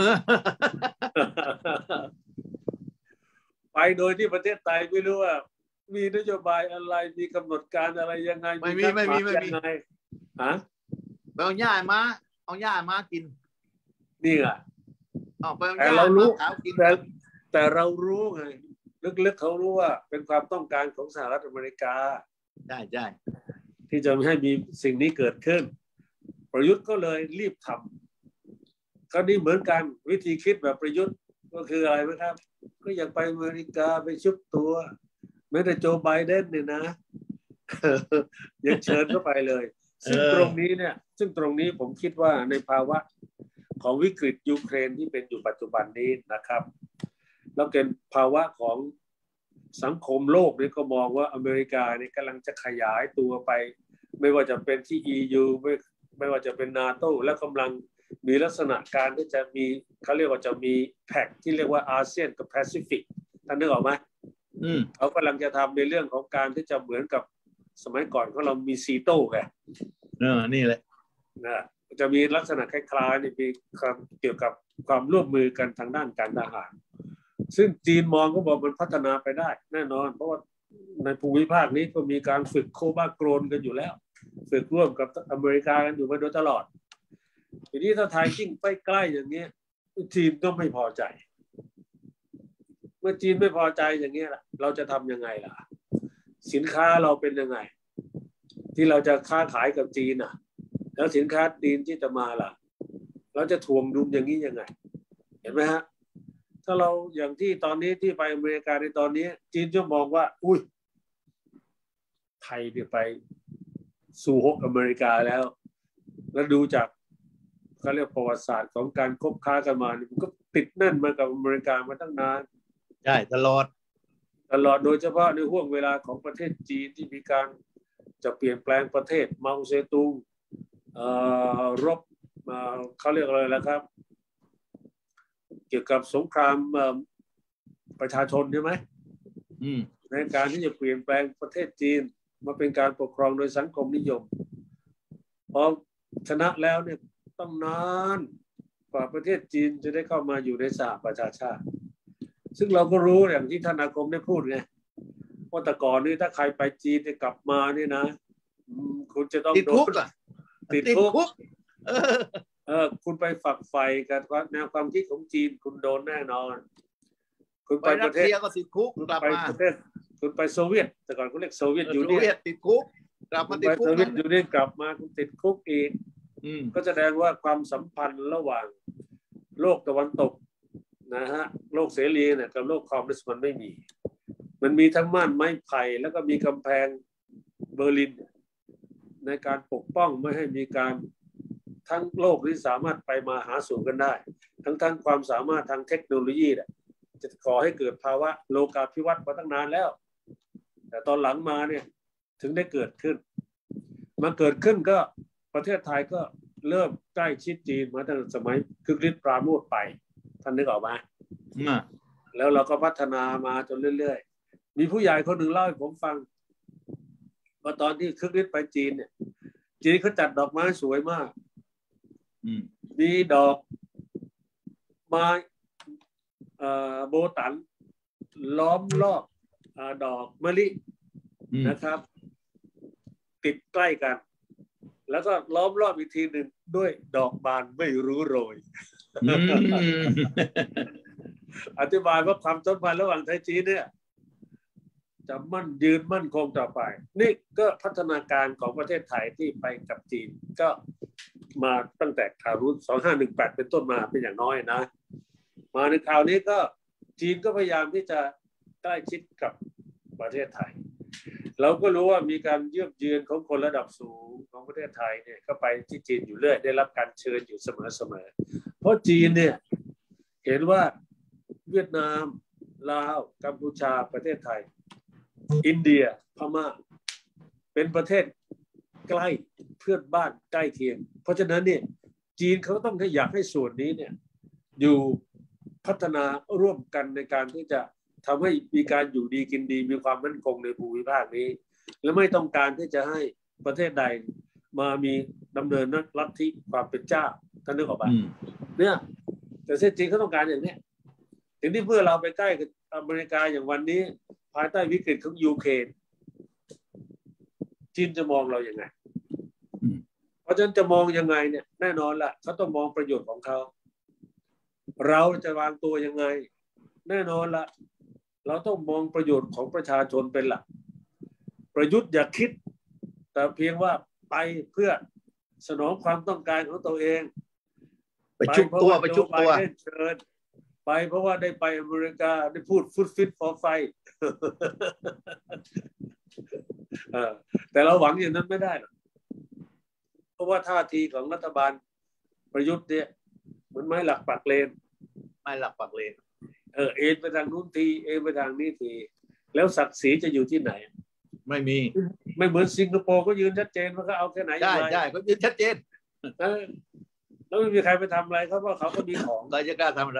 ไปโดยที่ประเทศไทยไม่รู้ว่ามีนโยบายอะไรมีกำหนดการอะไรยังไงไม่มีฮะเอาหญ้ามากินนี่ไงแต่เรารู้แต่เรารู้ไงลึกๆเขารู้ว่าเป็นความต้องการของสหรัฐอเมริกาใช่ที่จะให้มีสิ่งนี้เกิดขึ้นประยุทธ์ก็เลยรีบทำคราวนี้เหมือนกันวิธีคิดแบบประยุทธ์ก็คืออะไรไหมครับก็อยากไปอเมริกาไปชุบตัวแม้แต่โจไบเดนเนี่ยนะยังเชิญเข้าไปเลยซึ่งตรงนี้ผมคิดว่าในภาวะของวิกฤตยูเครนที่เป็นอยู่ปัจจุบันนี้นะครับแล้วเป็นภาวะของสังคมโลกนี่ก็มองว่าอเมริกานี่กำลังจะขยายตัวไปไม่ว่าจะเป็นที่ EU ไม่ว่าจะเป็น NATO และกำลังมีลักษณะการที่จะมีเขาเรียกว่าจะมีแพ็กที่เรียกว่าอาเซียนกับแปซิฟิกท่านนึกออกไหมเขากำลังจะทำในเรื่องของการที่จะเหมือนกับสมัยก่อนของเรามีซีโต้ไงนี่แหละนะจะมีลักษณะคล้ายๆนี่มีเกี่ยวกับความร่วมมือกันทางด้านการทหารซึ่งจีนมองก็บอกมันพัฒนาไปได้แน่นอนเพราะว่าในภูมิภาคนี้ก็มีการฝึกโคบาโกรนกันอยู่แล้วฝึกร่วมกับอเมริกากันอยู่มาโดยตลอดทีนี้ถ้าไทยยิ่งไปใกล้อย่างนี้จีนก็ไม่พอใจเมื่อจีนไม่พอใจอย่างนี้ล่ะเราจะทำยังไงล่ะสินค้าเราเป็นยังไงที่เราจะค้าขายกับจีนอ่ะแล้วสินค้าจีนที่จะมาล่ะเราจะทวงดุลอย่างนี้ยังไงเห็นไหมฮะถ้าเราอย่างที่ตอนนี้ที่ไปอเมริกาในตอนนี้จีนจะมองว่าอุ้ยไทยไปสู่ฮกอเมริกาแล้วดูจากเขาเรียกประวัติศาสตร์ของการคบค้ากันมามันก็ติดแน่นมากับอเมริกามาตั้งนานใช่ตลอดโดยเฉพาะในห่วงเวลาของประเทศจีนที่มีการจะเปลี่ยนแปลงประเทศเมาเซตุงรบเขาเรียกอะไรล่ะครับเกี่ยวกับสงครามประชาชนใช่ไหมในการที่จะเปลี่ยนแปลงประเทศจีนมาเป็นการปกครองโดยสังคมนิยมพอชนะแล้วเนี่ยต้องนานกว่าประเทศจีนจะได้เข้ามาอยู่ในสหประชาชาติซึ่งเราก็รู้อย่างที่ท่านอาคมได้พูดไงว่าแต่ก่อนนี่ถ้าใครไปจีนจะกลับมานี่นะคุณจะต้องติดคุกติดคุกคุณไปฝักใฝ่กับแนวความคิดของจีนคุณโดนแน่นอนคุณไปประเทศก็ติดคุกกลับมาคุณไปโซเวียตแต่ก่อนคุณเรียกโซเวียตยูเนียนติดคุกกลับมาติดคุกโซเวียตยูเนียนกลับมาคุณติดคุกอีกก็แสดงว่าความสัมพันธ์ระหว่างโลกตะวันตกนะฮะโลกเสรีเนี่ยกับโลกคอมมิวนิสต์มันไม่มีมันมีทั้งม่านไม้ไผ่แล้วก็มีกำแพงเบอร์ลินในการปกป้องไม่ให้มีการทั้งโลกที่สามารถไปมาหาสู่กันได้ทั้งความสามารถทางเทคโนโลยีเนี่ยจะก่อให้เกิดภาวะโลกาภิวัตน์มาตั้งนานแล้วแต่ตอนหลังมาเนี่ยถึงได้เกิดขึ้นมาเกิดขึ้นก็ประเทศไทยก็เริ่มใกล้ชิดจีนมาตั้งแต่สมัยคึกฤทธิ์ปราโมชไปท่านนึกออกไหมแล้วเราก็พัฒนามาจนเรื่อยๆมีผู้ใหญ่คนหนึ่งเล่าให้ผมฟังว่าตอนที่คึกฤทธิ์ไปจีนเนี่ยจีนเขาจัดดอกไม้สวยมากมีดอกไม้โบตันล้อมรอบดอกมะลินะครับติดใกล้กันแล้วก็ล้อมรอบอีกทีหนึ่งด้วยดอกบานไม่รู้โรยอธิบายว่าความสัมพันธ์ระหว่างไทยจีนเนี่ยจะยืนมั่นคงต่อไปนี่ก็พัฒนาการของประเทศไทยที่ไปกับจีนก็มาตั้งแต่คราวรุ่น2518เป็นต้นมาเป็นอย่างน้อยนะมาในคราวนี้ก็จีนก็พยายามที่จะใกล้ชิดกับประเทศไทยเราก็รู้ว่ามีการเยือกเยือนของคนระดับสูงของประเทศไทยเนี่ยก็ไปที่จีนอยู่เรื่อยได้รับการเชิญอยู่เสมอเพราะจีนเนี่ยเห็นว่าเวียดนามลาวกัมพูชาประเทศไทยอินเดียพม่าเป็นประเทศใกล้เพื่อนบ้านใกล้เคียงเพราะฉะนั้นเนี่ยจีนเขาต้องอยากให้ส่วนนี้เนี่ยอยู่พัฒนาร่วมกันในการที่จะทำให้มีการอยู่ดีกินดีมีความมั่นคงในภูมิภาคนี้และไม่ต้องการที่จะให้ประเทศใดมามีดำเนินลัทธิความเป็นเจ้าท่านนึกออกป่ะเนี่ยแต่เส้นจีนเขาต้องการอย่างนี้ถึงที่เพื่อเราไปใกล้กับอเมริกาอย่างวันนี้ภายใต้วิกฤตของยูเครนจีนจะมองเราอย่างไงเพราะฉะนั้นจะมองยังไงเนี่ยแน่นอนละเขาต้องมองประโยชน์ของเขาเราจะวางตัวยังไงแน่นอนละเราต้องมองประโยชน์ของประชาชนเป็นหลักประยุทธ์อย่าคิดแต่เพียงว่าไปเพื่อสนองความต้องการของตัวเองไปชุบตัวเชิญไปเพราะว่าได้ไปอเมริกาได้พูดฟุตฟิตฟอร์ไฟแต่เราหวังอย่างนั้นไม่ได้หรอกเพราะว่าท่าทีของรัฐบาลประยุทธ์เนี่ยมันไม่หลักปักเลนเอ็นไปทางนู้นทีเอ็นไปทางนี้ทีแล้วศักดิ์ศรีจะอยู่ที่ไหนไม่มีไม่เหมือนสิงคโปร์ก็ยืนชัดเจนว่าเขาเอาแค่ไหนได้ก็ยืนชัดเจนแล้วไม่มีใครไปทำอะไรเขาเพราะเขาก็มีของใครจะกล้าทำอะไร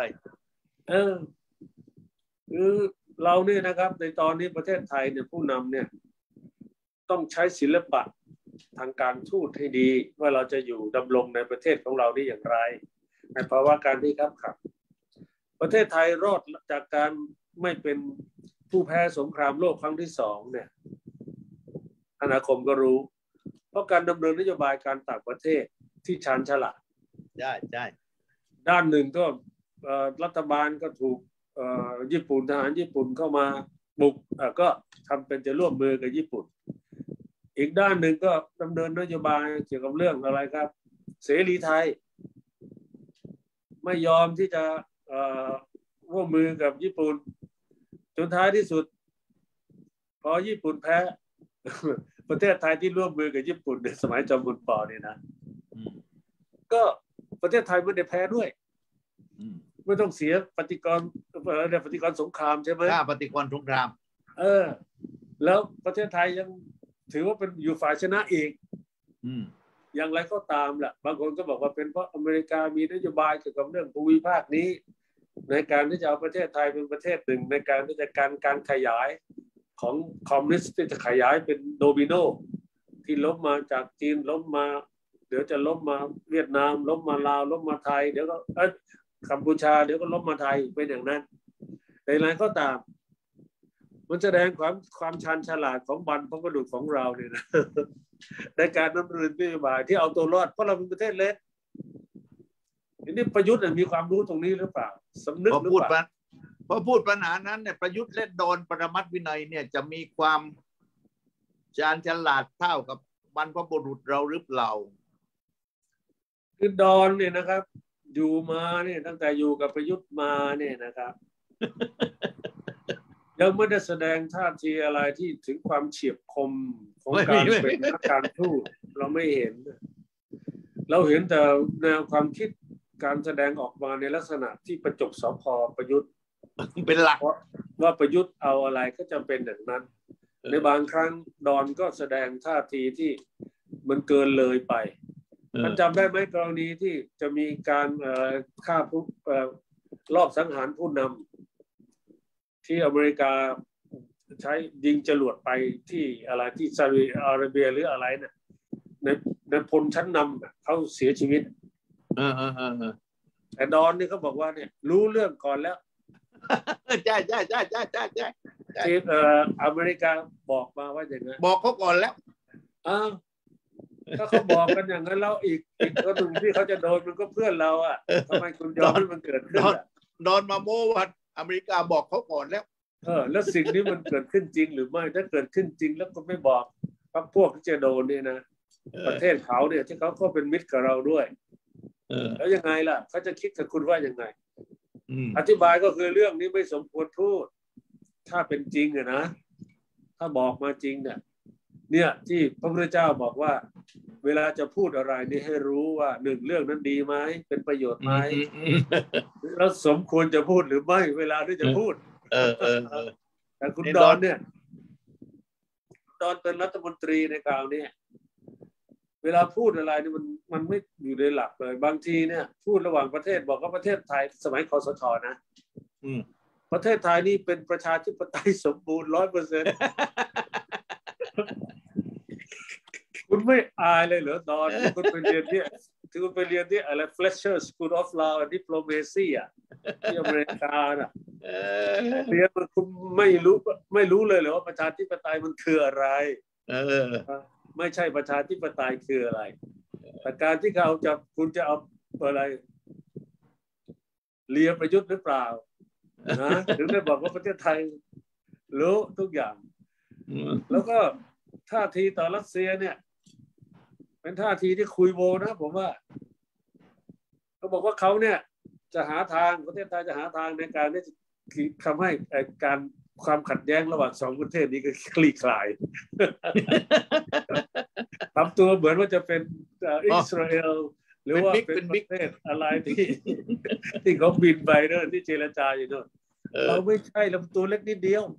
คือเราเนี่ยนะครับในตอนนี้ประเทศไทยเนี่ยผู้นำเนี่ยต้องใช้ศิลปะทางการทูตให้ดีว่าเราจะอยู่ดำรงในประเทศของเราได้อย่างไรในภาวะการที่ขับขันประเทศไทยรอดจากการไม่เป็นผู้แพ้สงครามโลกครั้งที่2เนี่ยอนาคมก็รู้เพราะการดำเนินนโยบายการต่างประเทศที่ชาญฉลาดได้ด้านหนึ่งก็รัฐบาลก็ถูกญี่ปุ่นทหารญี่ปุ่นเข้ามาบุกก็ทำเป็นจะร่วมมือกับญี่ปุ่นอีกด้านหนึ่งก็ดำเนินนโยบายเกี่ยวกับเรื่องอะไรครับเสรีไทยไม่ยอมที่จะร่วมมือกับญี่ปุ่นจนท้ายที่สุดพอญี่ปุ่นแพ้ประเทศไทยที่ร่วมมือกับญี่ปุ่นในสมัยจอมพลป.เนี่ยนะก็ประเทศไทยไม่ได้แพ้ด้วยไม่ต้องเสียปฏิกรณ์สงครามใช่ไหมปฏิกรณ์สงครามแล้วประเทศไทยยังถือว่าเป็นอยู่ฝ่ายชนะอีกอย่างไรก็ตามแหละบางคนก็บอกว่าเป็นเพราะอเมริกามีนโยบายเกี่ยวกับเรื่องภูมิภาคนี้ในการที่จะเอาประเทศไทยเป็นประเทศหนึ่งในการที่จะการขยายของคอมมิวนิสต์ที่จะขยายเป็นโดมิโนที่ล้มมาจากจีนล้มมาเดี๋ยวจะล้มมาเวียดนามล้มมาลาวล้มมาไทยเดี๋ยวก็กัมพูชาเดี๋ยวก็ล้มมาไทยเป็นอย่างนั้นในไรก็ตามมันแสดงความชาญฉลาดของบรรพบุรุษของเราเนี่ยนะในการดำเนินนโยบายที่เอาตัวรอดเพราะเราเป็นประเทศเล็กทีนี้ประยุทธ์มีความรู้ตรงนี้หรือเปล่าสำนึกหรือเปล่าพอพูดปัญหานั้นเนี่ยประยุทธ์และดอนปรมัตถ์วินัยเนี่ยจะมีความชาญฉลาดเท่ากับบรรพบุรุษเราหรือเปล่าคือดอนเนี่ยนะครับอยู่มาเนี่ยตั้งแต่อยู่กับประยุทธ์มาเนี่ยนะครับยังไม่ได้แสดงท่าทีอะไรที่ถึงความเฉียบคมของการเป็นนักการทูตเราไม่เห็นเราเห็นแต่แนวความคิดการแสดงออกมาในลักษณะที่ประจบสพประยุทธ์เป็นหลักว่าประยุทธ์เอาอะไรก็จะเป็นอย่างนั้นในบางครั้งดอนก็แสดงท่าทีที่มันเกินเลยไปมันจำได้ไหมกรณีที่จะมีการฆ่าผู้รอบสังหารผู้นำที่อเมริกาใช้ยิงจรวดไปที่อะไรที่ซาอุดิอาระเบียหรืออะไรเนี่ยในพลชั้นนำเขาเสียชีวิตแต่ดอนนี่เขาบอกว่าเนี่ยรู้เรื่องก่อนแล้วใช่ที่อเมริกาบอกมาว่าอย่างนั้นบอกเขาก่อนแล้วถ้าเขาบอกกันอย่างนั้นแล้วอีกคนหนึ่งที่เขาจะโดนมันก็เพื่อนเราอ่ะทำไมคุณยอมให้มันเกิดขึ้นดอนมาโม้ว่าอเมริกาบอกเขาก่อนแล้วแล้วสิ่งนี้มันเกิดขึ้นจริงหรือไม่ถ้าเกิดขึ้นจริงแล้วก็ไม่บอกพวกที่จะโดนเนี่ยนะประเทศเขาเนี่ยที่เขาก็เป็นมิตรกับเราด้วยแล้วยังไงล่ะเขาจะคิดกับคุณว่ายังไงอธิบายก็คือเรื่องนี้ไม่สมควรพูดถ้าเป็นจริงอะนะถ้าบอกมาจริงเนี่ยที่พระพุทธเจ้าบอกว่าเวลาจะพูดอะไรนี่ให้รู้ว่าหนึ่งเรื่องนั้นดีไหมเป็นประโยชน์ไหมแล้วสมควรจะพูดหรือไม่เวลาที่จะพูดแต่คุณดอนเนี่ยดอนเป็นรัฐมนตรีในคราวนี้เวลาพูดอะไรนี่มันไม่อยู่ในหลักเลยบางทีเนี่ยพูดระหว่างประเทศบอกว่าประเทศไทยสมัยคสช.นะประเทศไทยนี่เป็นประชาธิปไตยสมบูรณ์ 100%คุณไม่อายเลยเหรอดอนคุณไปเรียนที่อะไร Fletcher School of Law and Diplomacy อ่ะที่อเมริกาน่ะเรียนมันคุณไม่รู้เลยเหรอว่าประชาธิปไตยมันคืออะไรไม่ใช่ประชาธิปไตยคืออะไรแต่การที่คุณจะเอาอะไรเลียประยุทธ์หรือเปล่านะถึงได้บอกว่าประเทศไทยรู้ทุกอย่างแล้วก็ท่าทีต่อรัสเซียเนี่ยเป็นท่าทีที่คุยโวนะผมว่าเขาบอกว่าเขาเนี่ยจะหาทางประเทศไทยจะหาทางในการที่จะทำให้การความขัดแย้งระหว่างสองประเทศนี้ก็คลี่คลายทำตัวเหมือนว่าจะเป็นอิสราเอลหรือว่าเป็นประเทศอะไรที่เขาบินไปเนอะที่เจรจาอยู่เนอะเราไม่ใช่เราตัวเล็กนิดเดียว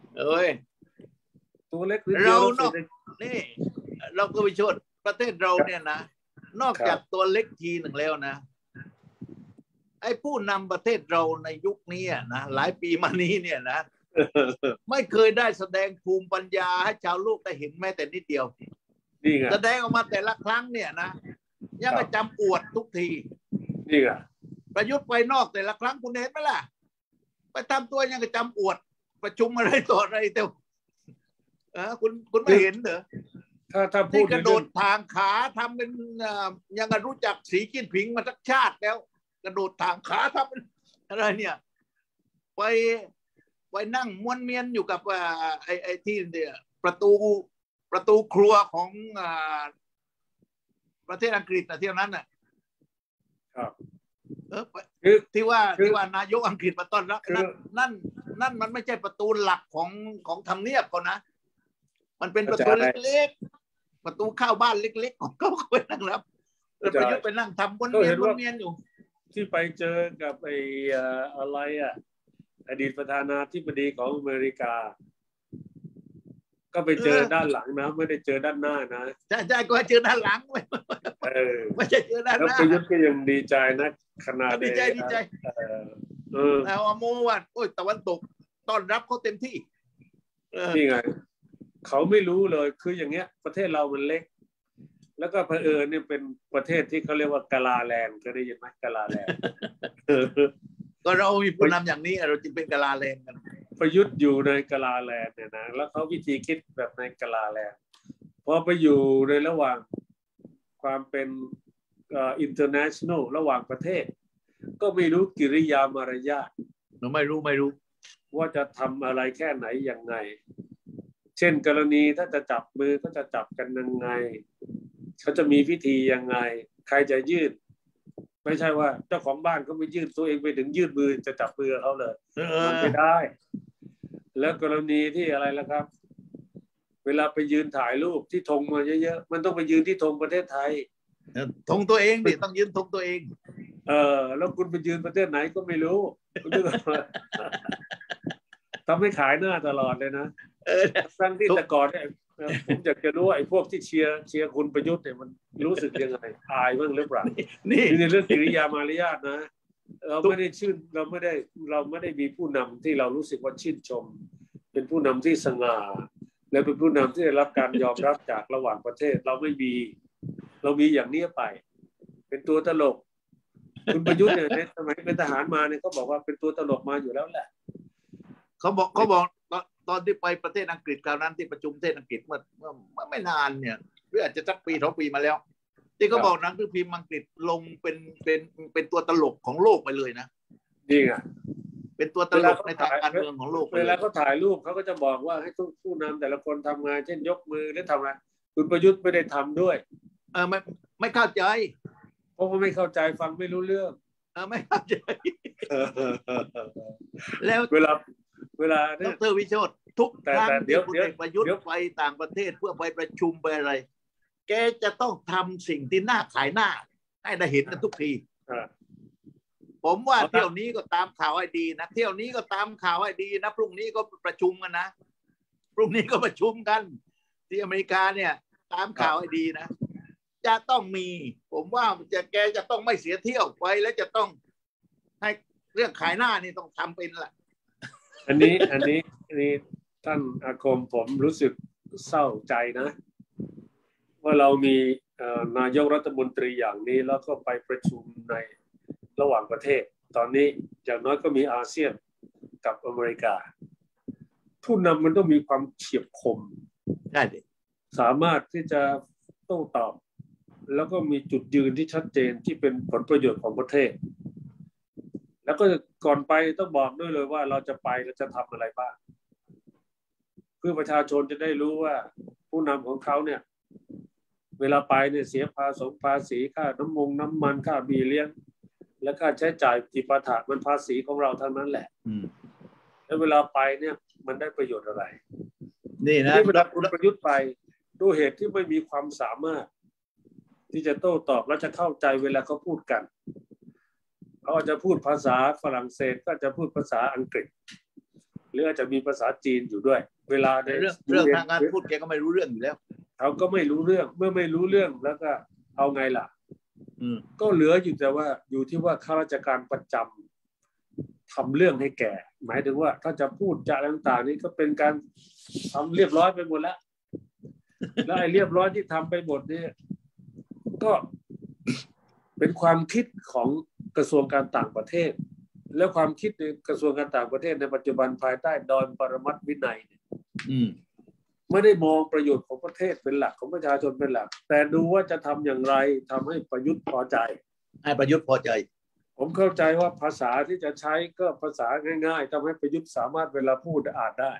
ตัวเล็กนิดเดียวนี่เราก็ไปโทษประเทศเราเนี่ยนะนอกจากตัวเล็กทีหนึ่งแล้วนะไอ้ผู้นำประเทศเราในยุคนี้นะหลายปีมานี้เนี่ยนะไม่เคยได้แสดงภูมิปัญญาให้ชาวโลกได้เห็นแม้แต่นิดเดียวแสดงออกมาแต่ละครั้งเนี่ยนะยังจำอวดทุกทีนี่ไงประยุทธ์ไปนอกแต่ละครั้งคุณเห็นไหมล่ะไปทำตัวยังจำอวดประชุมอะไรต่ออะไรแต่คุณไม่เห็นเหรอถ้าพูดกระโดดทางขาทำเป็นยังรู้จักสีจิ้นผิงมาสักชาติแล้วกระโดดทางขาทำอะไรเนี่ยไปนั่งม้วนเมียนอยู่กับไอ้ที่เนี่ยประตูครัวของประเทศอังกฤษเที่ยวนั้นน่ะครับที่ว่านายกอังกฤษมาต้อนรับนั่นมันไม่ใช่ประตูหลักของทำเนียบเขานะมันเป็นประตูเล็กๆประตูเข้าบ้านเล็กๆของเขาไปนั่งรับประยุทธ์ไปนั่งทำวนเมียนอยู่ที่ไปเจอกับไอ้อะไรอดีตประธานาธิบดีของอเมริกาก็ไปเจอด้านหลังนะไม่ได้เจอด้านหน้านะใช่ก็เจอด้านหลังไม่ใช่เจอด้านหน้าแล้วประยุทธ์ก็ยังดีใจนะขนาดดีใจแล้วโมว่าโอ้ยตะวันตกต้อนรับเขาเต็มที่นี่ไงเขาไม่รู้เลยคืออย่างเงี้ยประเทศเรามันเล็กแล้วก็เผอิญเนี่ยเป็นประเทศที่เขาเรียกว่ากะลาแลนด์เคยได้ยินไหมกะลาแลนด์ก็เรามีผู้นำอย่างนี้เราจึงเป็นกะลาแลนด์กันประยุทธ์อยู่ในกะลาแลนด์เนี่ยนะแล้วเขาวิธีคิดแบบในกะลาแลนด์พอไปอยู่ในระหว่างความเป็นinternational ระหว่างประเทศก็ไม่รู้กิริยามารยาทไม่รู้ว่าจะทำอะไรแค่ไหนยังไงเช่นกรณีถ้าจะจับมือก็จะจับกันยังไงเขาจะมีพิธียังไงใครจะยืดไม่ใช่ว่าเจ้าของบ้านเขาไม่ยืดตัวเองไปถึงยืดมือจะจับมือเขาเลยมันไม่ได้แล้วกรณีที่อะไรล่ะครับเวลาไปยืนถ่ายรูปที่ธงมาเยอะๆมันต้องไปยืนที่ธงประเทศไทยธงตัวเองดิต้องยืนธงตัวเองแล้วคุณไปยืนประเทศไหนก็ไม่รู้ทำให้ขายหน้าตลอดเลยนะทั้งที่แต่ก่อนเนี่ยผมอยากจะรู้ไอ้พวกที่เชียร์คุณประยุทธ์เนี่ยมันรู้สึกยังไงอายบ้างหรือเปล่านี่ในเรื่องกิริยามารยาทนะเราไม่ได้มีผู้นำที่เรารู้สึกว่าชื่นชมเป็นผู้นำที่สง่าและเป็นผู้นำที่ได้รับการยอมรับจากระหว่างประเทศเราไม่มีเรามีอย่างนี้ไปเป็นตัวตลกคุณประยุทธ์เนี่ยในสมัยเป็นทหารมาเนี่ยเขาบอกว่าเป็นตัวตลกมาอยู่แล้วแหละเขาบอกตอนที่ไปประเทศอังกฤษคราวนั้นที่ประชุมประเทศอังกฤษเมื่อไม่นานเนี่ยหรืออาจจะสักปี2 ปีมาแล้วที่เขาบอกหนังสือพิมพ์อังกฤษลงเป็นตัวตลกของโลกไปเลยนะนี่ไงเป็นตัวตลกในทางการเมืองของโลกเวลาเขาถ่ายรูปเขาก็จะบอกว่าให้ผู้นำแต่ละคนทำงานเช่นยกมือหรือทำอะไรคุณประยุทธ์ไม่ได้ทำด้วยไม่เข้าใจเพราะว่าไม่เข้าใจฟังไม่รู้เรื่องไม่เข้าใจแล้วเวลาดร.วิโชติทุกครั้งที่พลเอกประยุทธ์ไปต่างประเทศเพื่อไปประชุมไปอะไรแกจะต้องทำสิ่งที่น่าขายหน้าให้ได้เห็นกันทุกทีผมว่าเที่ยวนี้ก็ตามข่าวให้ดีนะเที่ยวนี้ก็ตามข่าวให้ดีนะพรุ่งนี้ก็ประชุมกันนะพรุ่งนี้ก็ประชุมกันที่อเมริกาเนี่ยตามข่าวให้ดีนะจะต้องมีผมว่าแกจะต้องไม่เสียเที่ยวไปแล้วจะต้องให้เรื่องขายหน้านี่ต้องทำเป็นแหละอันนี้ท่านอาคมผมรู้สึกเศร้าใจนะว่าเรามีนายกรัฐมนตรีอย่างนี้แล้วก็ไปประชุมในระหว่างประเทศตอนนี้อย่างน้อยก็มีอาเซียนกับอเมริกาผู้นำมันต้องมีความเฉียบคมได้ดิสามารถที่จะโต้ตอบแล้วก็มีจุดยืนที่ชัดเจนที่เป็นผลประโยชน์ของประเทศแล้วก็ก่อนไปต้องบอกด้วยเลยว่าเราจะไปเราจะทำอะไรบ้างเพื่อประชาชนจะได้รู้ว่าผู้นำของเขาเนี่ยเวลาไปเนี่ยเสียภาษีค่าน้ำมันค่าเบี้ยเลี้ยงและค่าใช้จ่ายจิปาถะมันภาษีของเราทั้งนั้นแหละแล้วเวลาไปเนี่ยมันได้ประโยชน์อะไรนี่นะเวลาคุณประยุทธ์ไปด้วยเหตุที่ไม่มีความสามารถที่จะโต้ตอบและจะเข้าใจเวลาเขาพูดกันเขาอาจจะพูดภาษาฝรั่งเศสก็จะพูดภาษาอังกฤษหรืออาจจะมีภาษาจีนอยู่ด้วยเวลาในเรื่องทางการพูดแกก็ไม่รู้เรื่องอยู่แล้วเขาก็ไม่รู้เรื่องเมื่อไม่รู้เรื่องแล้วก็เอาไงล่ะก็เหลืออยู่แต่ว่าอยู่ที่ว่าข้าราชการประจำทำเรื่องให้แก่หมายถึงว่าถ้าจะพูดจะอะไรต่างๆนี้ก็เป็นการทำเรียบร้อยไปหมดแล้วแล้วไอ้เรียบร้อยที่ทำไปหมดนี่ก็เป็นความคิดของกระทรวงการต่างประเทศและความคิดในกระทรวงการต่างประเทศในปัจจุบันภายใต้ดอนปรมัตถ์วินัยไม่ได้มองประโยชน์ของประเทศเป็นหลักของประชาชนเป็นหลักแต่ดูว่าจะทำอย่างไรทำให้ประยุทธ์พอใจให้ประยุทธ์พอใจผมเข้าใจว่าภาษาที่จะใช้ก็ภาษาง่ายๆทำให้ประยุทธ์สามารถเวลาพูดอ่านได้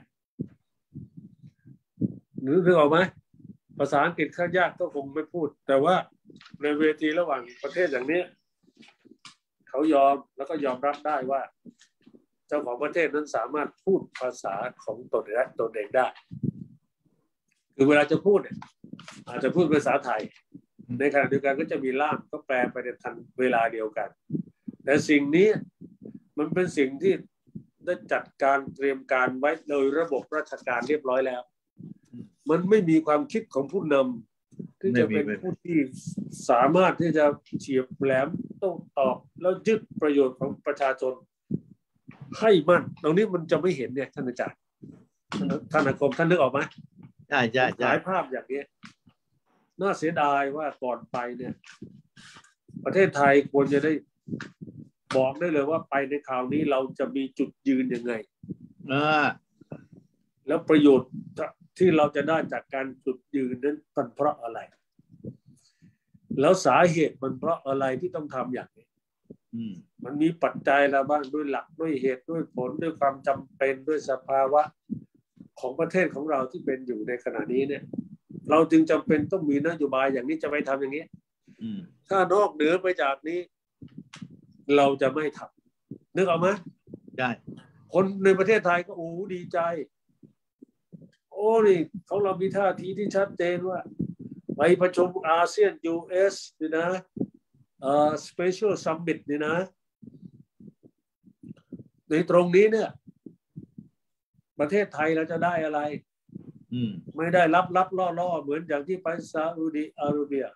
นึกออกไหมภาษาอังกฤษข้ายากก็คงไม่พูดแต่ว่าในเวทีระหว่างประเทศอย่างนี้เขายอมแล้วก็ยอมรับได้ว่าเจ้าของประเทศนั้นสามารถพูดภาษาของตนเองได้คือเวลาจะพูดอาจจะพูดภาษาไทยในขณะเดียวกันก็จะมีล่ามก็แปลไปในทันเวลาเดียวกันแต่สิ่งนี้มันเป็นสิ่งที่ได้จัดการเตรียมการไว้โดยระบบราชการเรียบร้อยแล้วมันไม่มีความคิดของผู้นำที่จะเป็นผู้ที่สามารถที่จะเฉียบแหลมโต้ตอบแล้วยึดประโยชน์ของประชาชนให้มั่นตรงนี้มันจะไม่เห็นเนี่ยท่านอาจารย์ท่านอาคมท่านนึกออกไหมใช่ใช่ฉายภาพอย่างนี้น่าเสียดายว่าก่อนไปเนี่ยประเทศไทยควรจะได้บอกได้เลยว่าไปในคราวนี้เราจะมีจุดยืนยังไงแล้วประโยชน์ที่เราจะได้จากการจุดยืนนั้นเป็นเพราะอะไรแล้วสาเหตุมันเพราะอะไรที่ต้องทำอย่างนี้มันมีปัจจัยอะไรบ้างด้วยหลักด้วยเหตุด้วยผลด้วยความจำเป็นด้วยสภาวะของประเทศของเราที่เป็นอยู่ในขณะนี้เนี่ยเราจึงจำเป็นต้องมีนโยบายอย่างนี้จะไปทำอย่างนี้ถ้านอกเหนือไปจากนี้เราจะไม่ทำนึกออกไหมใช่คนในประเทศไทยก็โอ้ดีใจโอ้นี่ของเรามีท่าทีที่ชัดเจนว่าไปประชุมอาเซียน US นี่นะSpecial Summit นี่นะในตรงนี้เนี่ยประเทศไทยเราจะได้อะไรไม่ได้ลับล่อเหมือนอย่างที่ไปซาอุดิอาระเบีย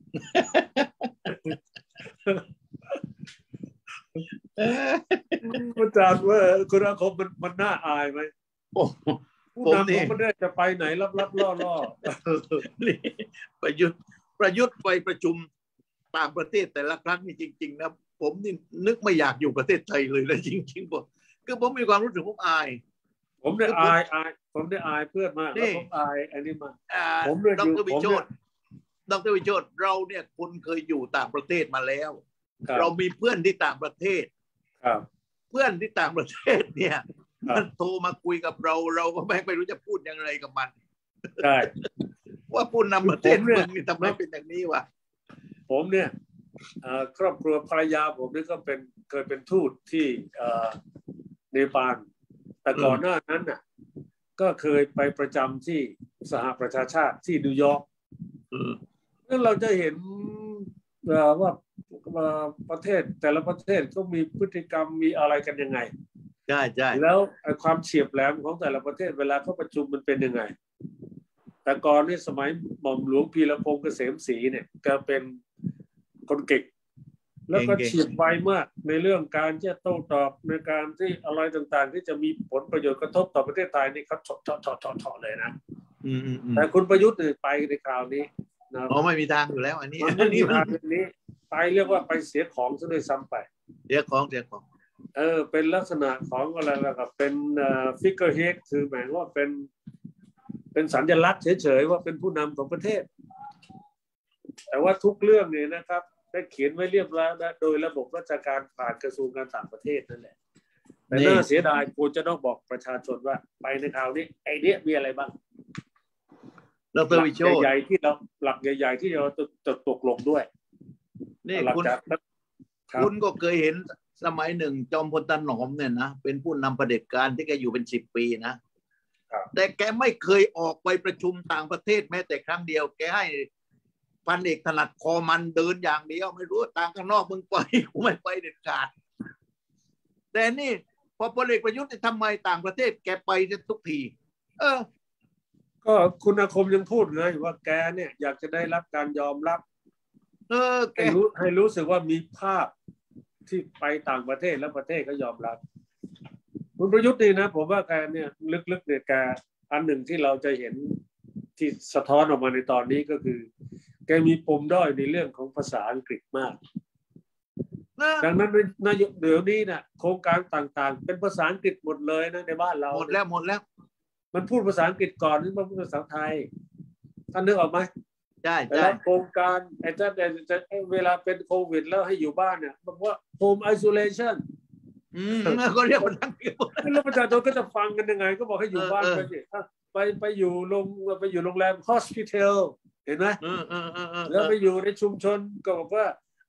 อาจารย์ว่าคุณอาคมมันน่าอายไหมผู้นำของประเทศจะไปไหนลับล่อนี่ประยุทธ์ไปประชุมต่างประเทศแต่ละครั้งนี่จริงๆนะผมนี่นึกไม่อยากอยู่ประเทศไทยเลยนะจริงๆผมคือผมมีความรู้สึกผมอายผมได้อายเพื่อนมากแล้วผมอายอันนี้มาผมดร.วิโชติเราเนี่ยคนเคยอยู่ต่างประเทศมาแล้วเรามีเพื่อนที่ต่างประเทศเพื่อนที่ต่างประเทศเนี่ยมันโทรมาคุยกับเราก็ไม่รู้จะพูดยังไงกับมันใช่ว่าผู้นำประเทศมึงนี่ทำไมเป็นอย่างนี้วะผมเนี่ยครอบครัวภรรยาผมนี่ก็เคยเป็นทูตที่เนปาลแต่ก่อนหน้านั้นน่ะก็เคยไปประจำที่สหประชาชาติที่นิวยอร์กแล้วเราจะเห็นว่าประเทศแต่ละประเทศก็มีพฤติกรรมมีอะไรกันยังไงใช่แล้วความเฉียบแหลมของแต่ละประเทศเวลาเขาประชุมมันเป็นยังไงแต่ก่อนนี่สมัยหม่อมหลวงพีรพงษ์เกษมศรีเนี่ยก็เป็นคนเก่งแล้วก็เฉียบไวมากในเรื่องการที่จะโต้ตอบในการที่อะไรต่างๆที่จะมีผลประโยชน์กระทบต่อประเทศไทยนี่เขาเฉาะเลยนะแต่คุณประยุทธ์ไปในคราวนี้นะไม่มีทางอยู่แล้วอันนี้ไม่มีทางนี้ไปเรียกว่าไปเสียของซะด้วยซ้ำไปเสียของเป็นลักษณะของอะไรล่ะครับเป็นฟิกเกอร์เฮดคือหมายว่าเป็นสัญลักษณ์เฉยๆว่าเป็นผู้นำของประเทศแต่ว่าทุกเรื่องเนี่ยนะครับได้เขียนไว้เรียบร้อยโดยระบบราชการผ่านกระทรวงการต่างประเทศนั่นแหละแต่น่าเสียดายควรจะต้องบอกประชาชนว่าไปในคราวนี้ไอ้นี้มีอะไรบ้างดร.วิโชติใหญ่ๆที่เราหลักใหญ่ๆที่เราจะตกลงด้วยนี่คุณก็เคยเห็นสมัยหนึ่งจอมพลถนอมเนี่ยนะเป็นผู้นำเผด็จการที่แกอยู่เป็น10 ปีนะแต่แกไม่เคยออกไปประชุมต่างประเทศแม้แต่ครั้งเดียวแกให้พันเอกถนัดคอมันเดินอย่างเดียวไม่รู้ต่างข้างนอกมึงไปกูไม่ไปเด็ดขาดแต่นี่พอพลเอกประยุทธ์ทำไมต่างประเทศแกไปทุกทีก็คุณอาคมยังพูดเลยว่าแกเนี่ยอยากจะได้รับการยอมรับให้รู้สึกว่ามีภาพที่ไปต่างประเทศแล้วประเทศก็ยอมรับคุณประยุทธ์นี่นะผมว่าแกเนี่ยลึกๆเนี่ยแกอันหนึ่งที่เราจะเห็นที่สะท้อนออกมาในตอนนี้ก็คือแกมีปมด้อยในเรื่องของภาษาอังกฤษมากดังนั้นนายกเดี๋ยวนี้นะโครงการต่างๆเป็นภาษาอังกฤษหมดเลยนะในบ้านเราหมดแล้วมันพูดภาษาอังกฤษก่อนนึกว่าพูดภาษาไทยท่านนึกออกไหมใช่แล้วโครงการไอ้ท่านเวลาเป็นโควิดแล้วให้อยู่บ้านเนี่ยบอกว่า home isolation ก็เรียกว่าทั้งเดียวแล้วประชาชนก็จะฟังกันยังไงก็บอกให้อยู่บ้านไปสิไปอยู่โรงแรม hospital เห็นไหมแล้วไปอยู่ในชุมชนก็บอกว่า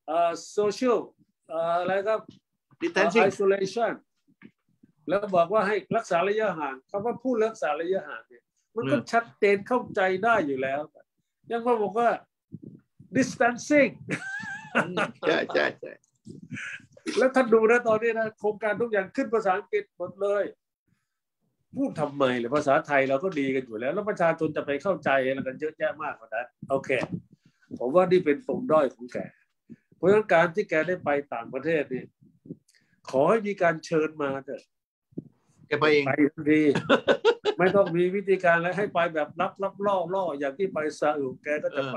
social อะไรครับ isolation แล้วบอกว่าให้รักษาระยะห่างคำว่าพูดรักษาระยะห่างเนี่ยมันก็ชัดเจนเข้าใจได้อยู่แล้วยังมาบอกว่า distancing ใช่แล้วท่านดูนะตอนนี้นะโครงการทุกอย่างขึ้นภาษาอังกฤษหมดเลยพูดทำไมเลยภาษาไทยเราก็ดีกันอยู่แล้วแล้วประชาชนจะไปเข้าใจอะไรกันเยอะแยะมากกว่านั้นโอเคผมว่านี่เป็นปมด้อยของแกเพราะฉะนั้นการที่แกได้ไปต่างประเทศนี่ขอให้มีการเชิญมาเถอะแกไปเองไปทันที ไม่ต้องมีวิธีการแล้วให้ไปแบบรับล่ออย่างที่ไปซาอุแกก็จะไป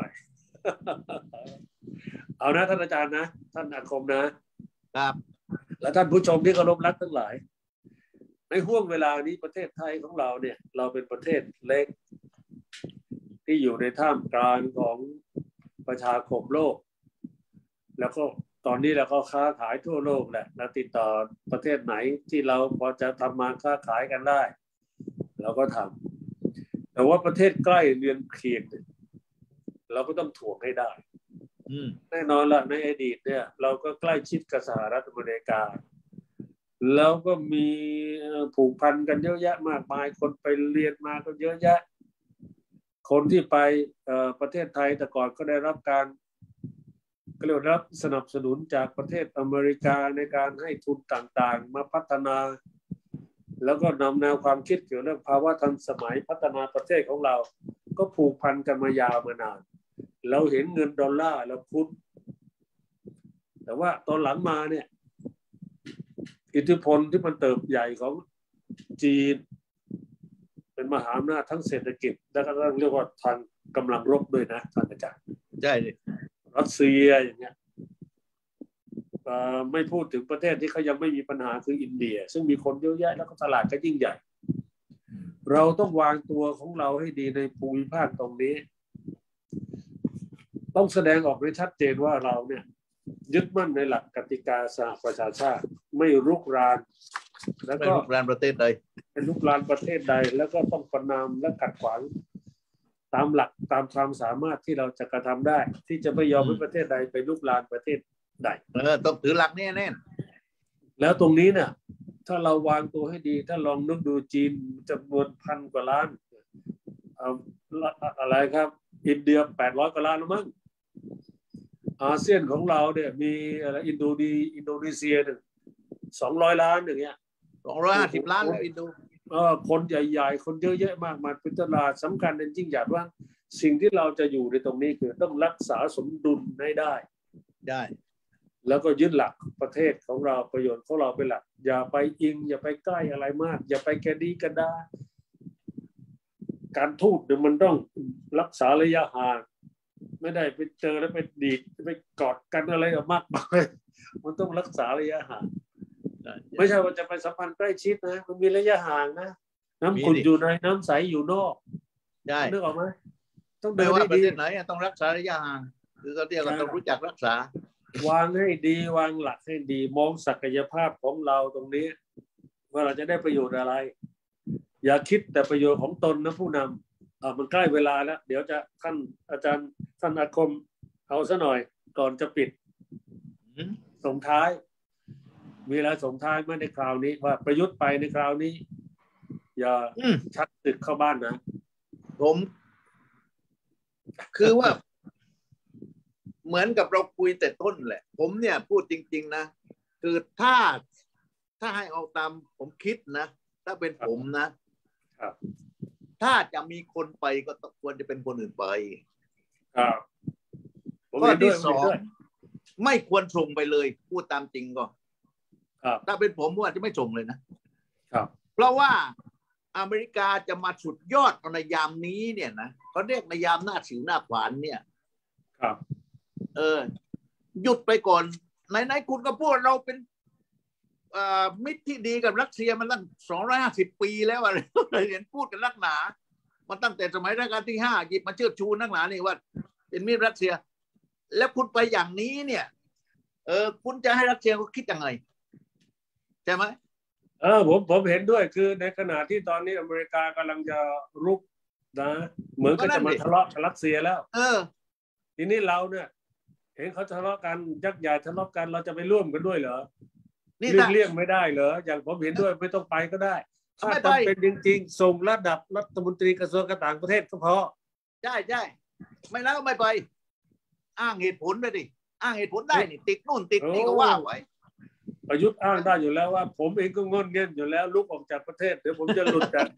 เอานะท่านอาจารย์นะท่านอาคมนะครับและท่านผู้ชมที่เคารพรักทั้งหลายในห่วงเวลานี้ประเทศไทยของเราเนี่ยเราเป็นประเทศเล็กที่อยู่ในท่ามกลางของประชาคมโลกแล้วก็ตอนนี้เราก็ค้าขายทั่วโลกแหละเราติดต่อประเทศไหนที่เราพอจะทำมาค้าขายกันได้เราก็ทำแต่ว่าประเทศใกล้เรือนเคียงเราก็ต้องถ่วงให้ได้แน่นอนละในอดีตเนี่ยเราก็ใกล้ชิดกับสหรัฐอเมริกาแล้วก็มีผูกพันกันเยอะแยะมากมายคนไปเรียนมาก็เยอะแยะคนที่ไปประเทศไทยแต่ก่อนก็ได้รับการก็เรียกรับสนับสนุนจากประเทศอเมริกาในการให้ทุนต่างๆมาพัฒนาแล้วก็นำแนวความคิดเกี่ยวกับเรื่องภาวะทันสมัยพัฒนาประเทศของเราก็ผูกพันกันมายาวมานานเราเห็นเงินดอลลาร์แล้วคุ้นแต่ว่าตอนหลังมาเนี่ยอิทธิพลที่มันเติบใหญ่ของจีนเป็นมหาอำนาจทั้งเศรษฐกิจและก็เรียกว่าทางกำลังรบด้วยนะท่านอาจารย์ใช่เลยรัสเซียอย่างเงี้ยไม่พูดถึงประเทศที่เขายังไม่มีปัญหาคืออินเดียซึ่งมีคนเยอะแยะแล้วก็ตลาดก็ยิ่งใหญ่เราต้องวางตัวของเราให้ดีในภูมิภาคตรงนี้ต้องแสดงออกให้ชัดเจนว่าเราเนี่ยยึดมั่นในหลักกติกาสหประชาชาติไม่รุกรานแล้วก็รุกรานประเทศใดเป็นรุกรานประเทศใดแล้วก็ต้องประณามและขัดขวางตามหลักตามความสามารถที่เราจะกระทำได้ที่จะไม่ยอมให้ประเทศใดไปรุกรานประเทศใดต้องถือหลักนี้แน่นแล้วตรงนี้เนี่ยถ้าเราวางตัวให้ดีถ้าลองนึกดูจีนจำนวน1,000 กว่าล้านอะไรครับอินเดีย800 กว่าล้านแล้วมั้งอาเซียนของเราเนี่ยมีอะไรอินโดนีเซีย200 ล้านอย่างเงี้ย 250 ล้านแล้วอินโดคนใหญ่ๆคนเยอะแยะมากมายเป็นตลาดสำคัญเป็นยิ่งใหญ่ว่าสิ่งที่เราจะอยู่ในตรงนี้คือต้องรักษาสมดุลให้ได้แล้วก็ยึดหลักประเทศของเราประโยชน์ของเราเป็นหลักอย่าไปอิงอย่าไปใกล้อะไรมากอย่าไปแกดีกันดาการทูตเนี่ยมันต้องรักษาระยะห่างไม่ได้ไปเจอแล้วไปดีดไปกอดกันอะไรมากมายมันต้องรักษาระยะห่างไม่ใช่ว่าจะไปสัมพันธ์ใกล้ชิดนะมันมีระยะห่างนะน้ำขุ่นอยู่ในน้ำใสอยู่นอกได้นึกออกไหมต้องดูว่าประเทศไหนต้องรักษาระยะห่างคือเขาเรียกว่าต้องรู้จักรักษาวางให้ดีวางหลักให้ดีมองศักยภาพของเราตรงนี้ว่าเราจะได้ประโยชน์อะไรอย่าคิดแต่ประโยชน์ของตนนะผู้นำมันใกล้เวลาแล้วเดี๋ยวจะท่านอาจารย์ท่านอาคมเอาซะหน่อยก่อนจะปิดส่งท้ายมีอะไรส่งท้ายไหมในคราวนี้ว่าประยุทธ์ไปในคราวนี้อย่าชักตึกเข้าบ้านนะผมคือว่าเหมือนกับเราคุยแต่ต้นแหละผมเนี่ยพูดจริงๆนะคือถ้าให้เอาตามผมคิดนะถ้าเป็นผมนะถ้าจะมีคนไปก็ควรจะเป็นคนอื่นไปข้อที่2ไม่ควรส่งไปเลยพูดตามจริงก็ถ้าเป็นผมว่าจะไม่ส่งเลยนะเพราะว่าอเมริกาจะมาสุดยอดในยามนี้เนี่ยนะเขาเรียกในยามหน้าสิวหน้าขวานเนี่ยหยุดไปก่อนไหนคุณก็พูดเราเป็นมิตรที่ดีกับรัสเซียมันตั้ง250 ปีแล้วอะไรเห็นพูดกันนักหนามันตั้งแต่สมัยรัชกาลที่5หยิบมาเชิดชูนักหนานี่ว่าเป็นมิตรรัสเซียแล้วคุณไปอย่างนี้เนี่ยคุณจะให้รัสเซียเขาคิดยังไงใช่ไหมผมเห็นด้วยคือในขณะที่ตอนนี้อเมริกากำลังจะรุกนะเหมือนก็จะมาทะเลาะกับรัสเซียแล้วทีนี้เราเนี่ยเห็นเขาทะเลาะกันยักษ์ใหญ่ทะเลาะกันเราจะไปร่วมกันด้วยเหรอเลี่ยงไม่ได้เหรออย่างผมเห็นด้วยไม่ต้องไปก็ได้ถ้าจำเป็นจริงๆส่งระดับรัฐมนตรีกระทรวงการต่างประเทศก็พอใช่ไม่แล้วไม่ไปอ้างเหตุผลไปดิอ้างเหตุผลได้นี่ติดนู่นติดนี่ก็ว่าไว้ประยุทธ์อ้างได้อยู่แล้วว่าผมเองก็งอนเงียบอยู่แล้วลุกออกจากประเทศเดี๋ยวผมจะหลุดจาก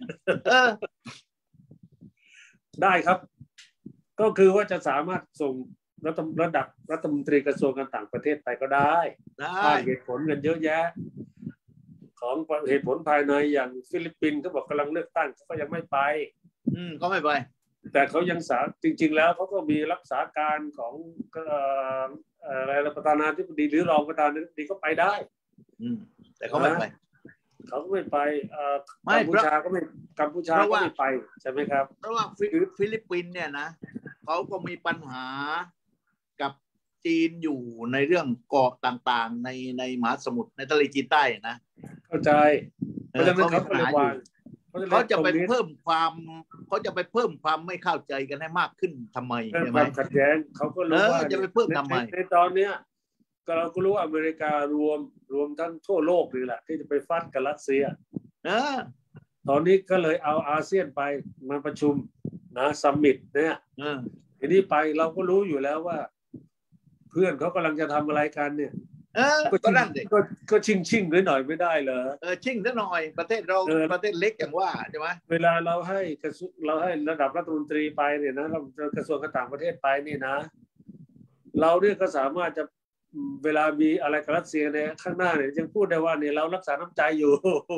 ได้ครับก็คือว่าจะสามารถส่งระดับรัฐมนตรีกระทรวงการต่างประเทศไปก็ได้อ้างเหตุผลกันเยอะแยะของเหตุผลภายในอย่างฟิลิปปินส์เขาบอกกำลังเลือกตั้งเขาก็ยังไม่ไปก็ไม่ไปแต่เขายังจริงๆแล้วเขาก็มีรักษาการของอะไรประธานาธิบดีหรือรองประธานาธิบดีก็ไปได้แต่เขาไม่ไปเขาก็ไม่ไปกัมพูชาก็ไม่ไปใช่ไหมครับเพราะว่าฟิลิปปินส์เนี่ยนะเขาก็มีปัญหากับจีนอยู่ในเรื่องเกาะต่างๆในมหาสมุทรในทะเลจีนใต้นะเข้าใจเพราะฉะนั้นเขาก็เลยวางเขาจะไปเพิ่มความไม่เข้าใจกันให้มากขึ้นทำไมใช่ไหมความขัดแย้งเขาก็รู้ว่าจะไปเพิ่มทำไมในตอนเนี้ยเราก็รู้ว่าอเมริการวมทั้งทั่วโลกนี่แหละที่จะไปฟัดกับรัสเซียตอนนี้ก็เลยเอาอาเซียนไปมาประชุมนะซัมมิตเนี่ยทีนี้ไปเราก็รู้อยู่แล้วว่าเพื่อนเขากำลังจะทำอะไรกันเนี่ยก็นั่นเด็กก็ชิงหน่อยไม่ได้เหรอชิงซะหน่อยประเทศเราประเทศเล็กอย่างว่าใช่ไหมเวลาเราให้ระดับรัฐมนตรีไปเนี่ยนะเรากระทรวงการต่างประเทศไปนี่นะเราเนี่ยก็สามารถจะเวลามีอะไรกับรัสเซียเนี่ยข้างหน้าเนี่ยยังพูดได้ว่าเนี่ยเรารักษาน้ำใจอยู่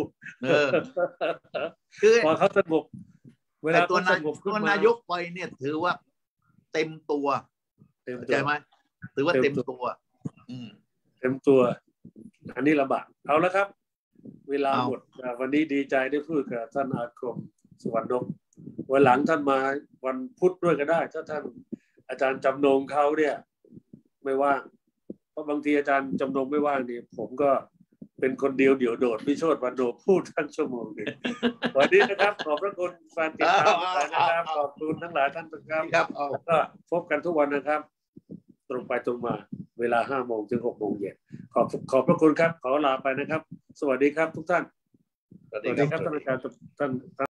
คือพอเขาสงบเวลาตัวนายกไปเนี่ยถือว่าเต็มตัวเข้าใจไหมถือว่าเต็มตัวอันนี้ลำบากเอาแล้วครับเวลาหมดวันนี้ดีใจได้พูดกับท่านอาคมสุวรรณนพวันหลังท่านมาวันพุธด้วยก็ได้ถ้าท่านอาจารย์จำนงเขาเนี่ยไม่ว่างเพราะบางทีอาจารย์จำนงไม่ว่างนี่ผมก็เป็นคนเดียวโดดพิโชติวันโดพูดทั้งชั่วโมงเลยวันนี้นะครับขอบพระคุณแฟนติดตามนะครับขอบคุณทั้งหลายท่านครับก็พบกันทุกวันนะครับตรงไปตรงมาเวลา 5 โมงถึง 6 โมงเย็นขอบพระคุณครับขอลาไปนะครับสวัสดีครับทุกท่านสวัสดีครับท่านอาจารย์ท่าน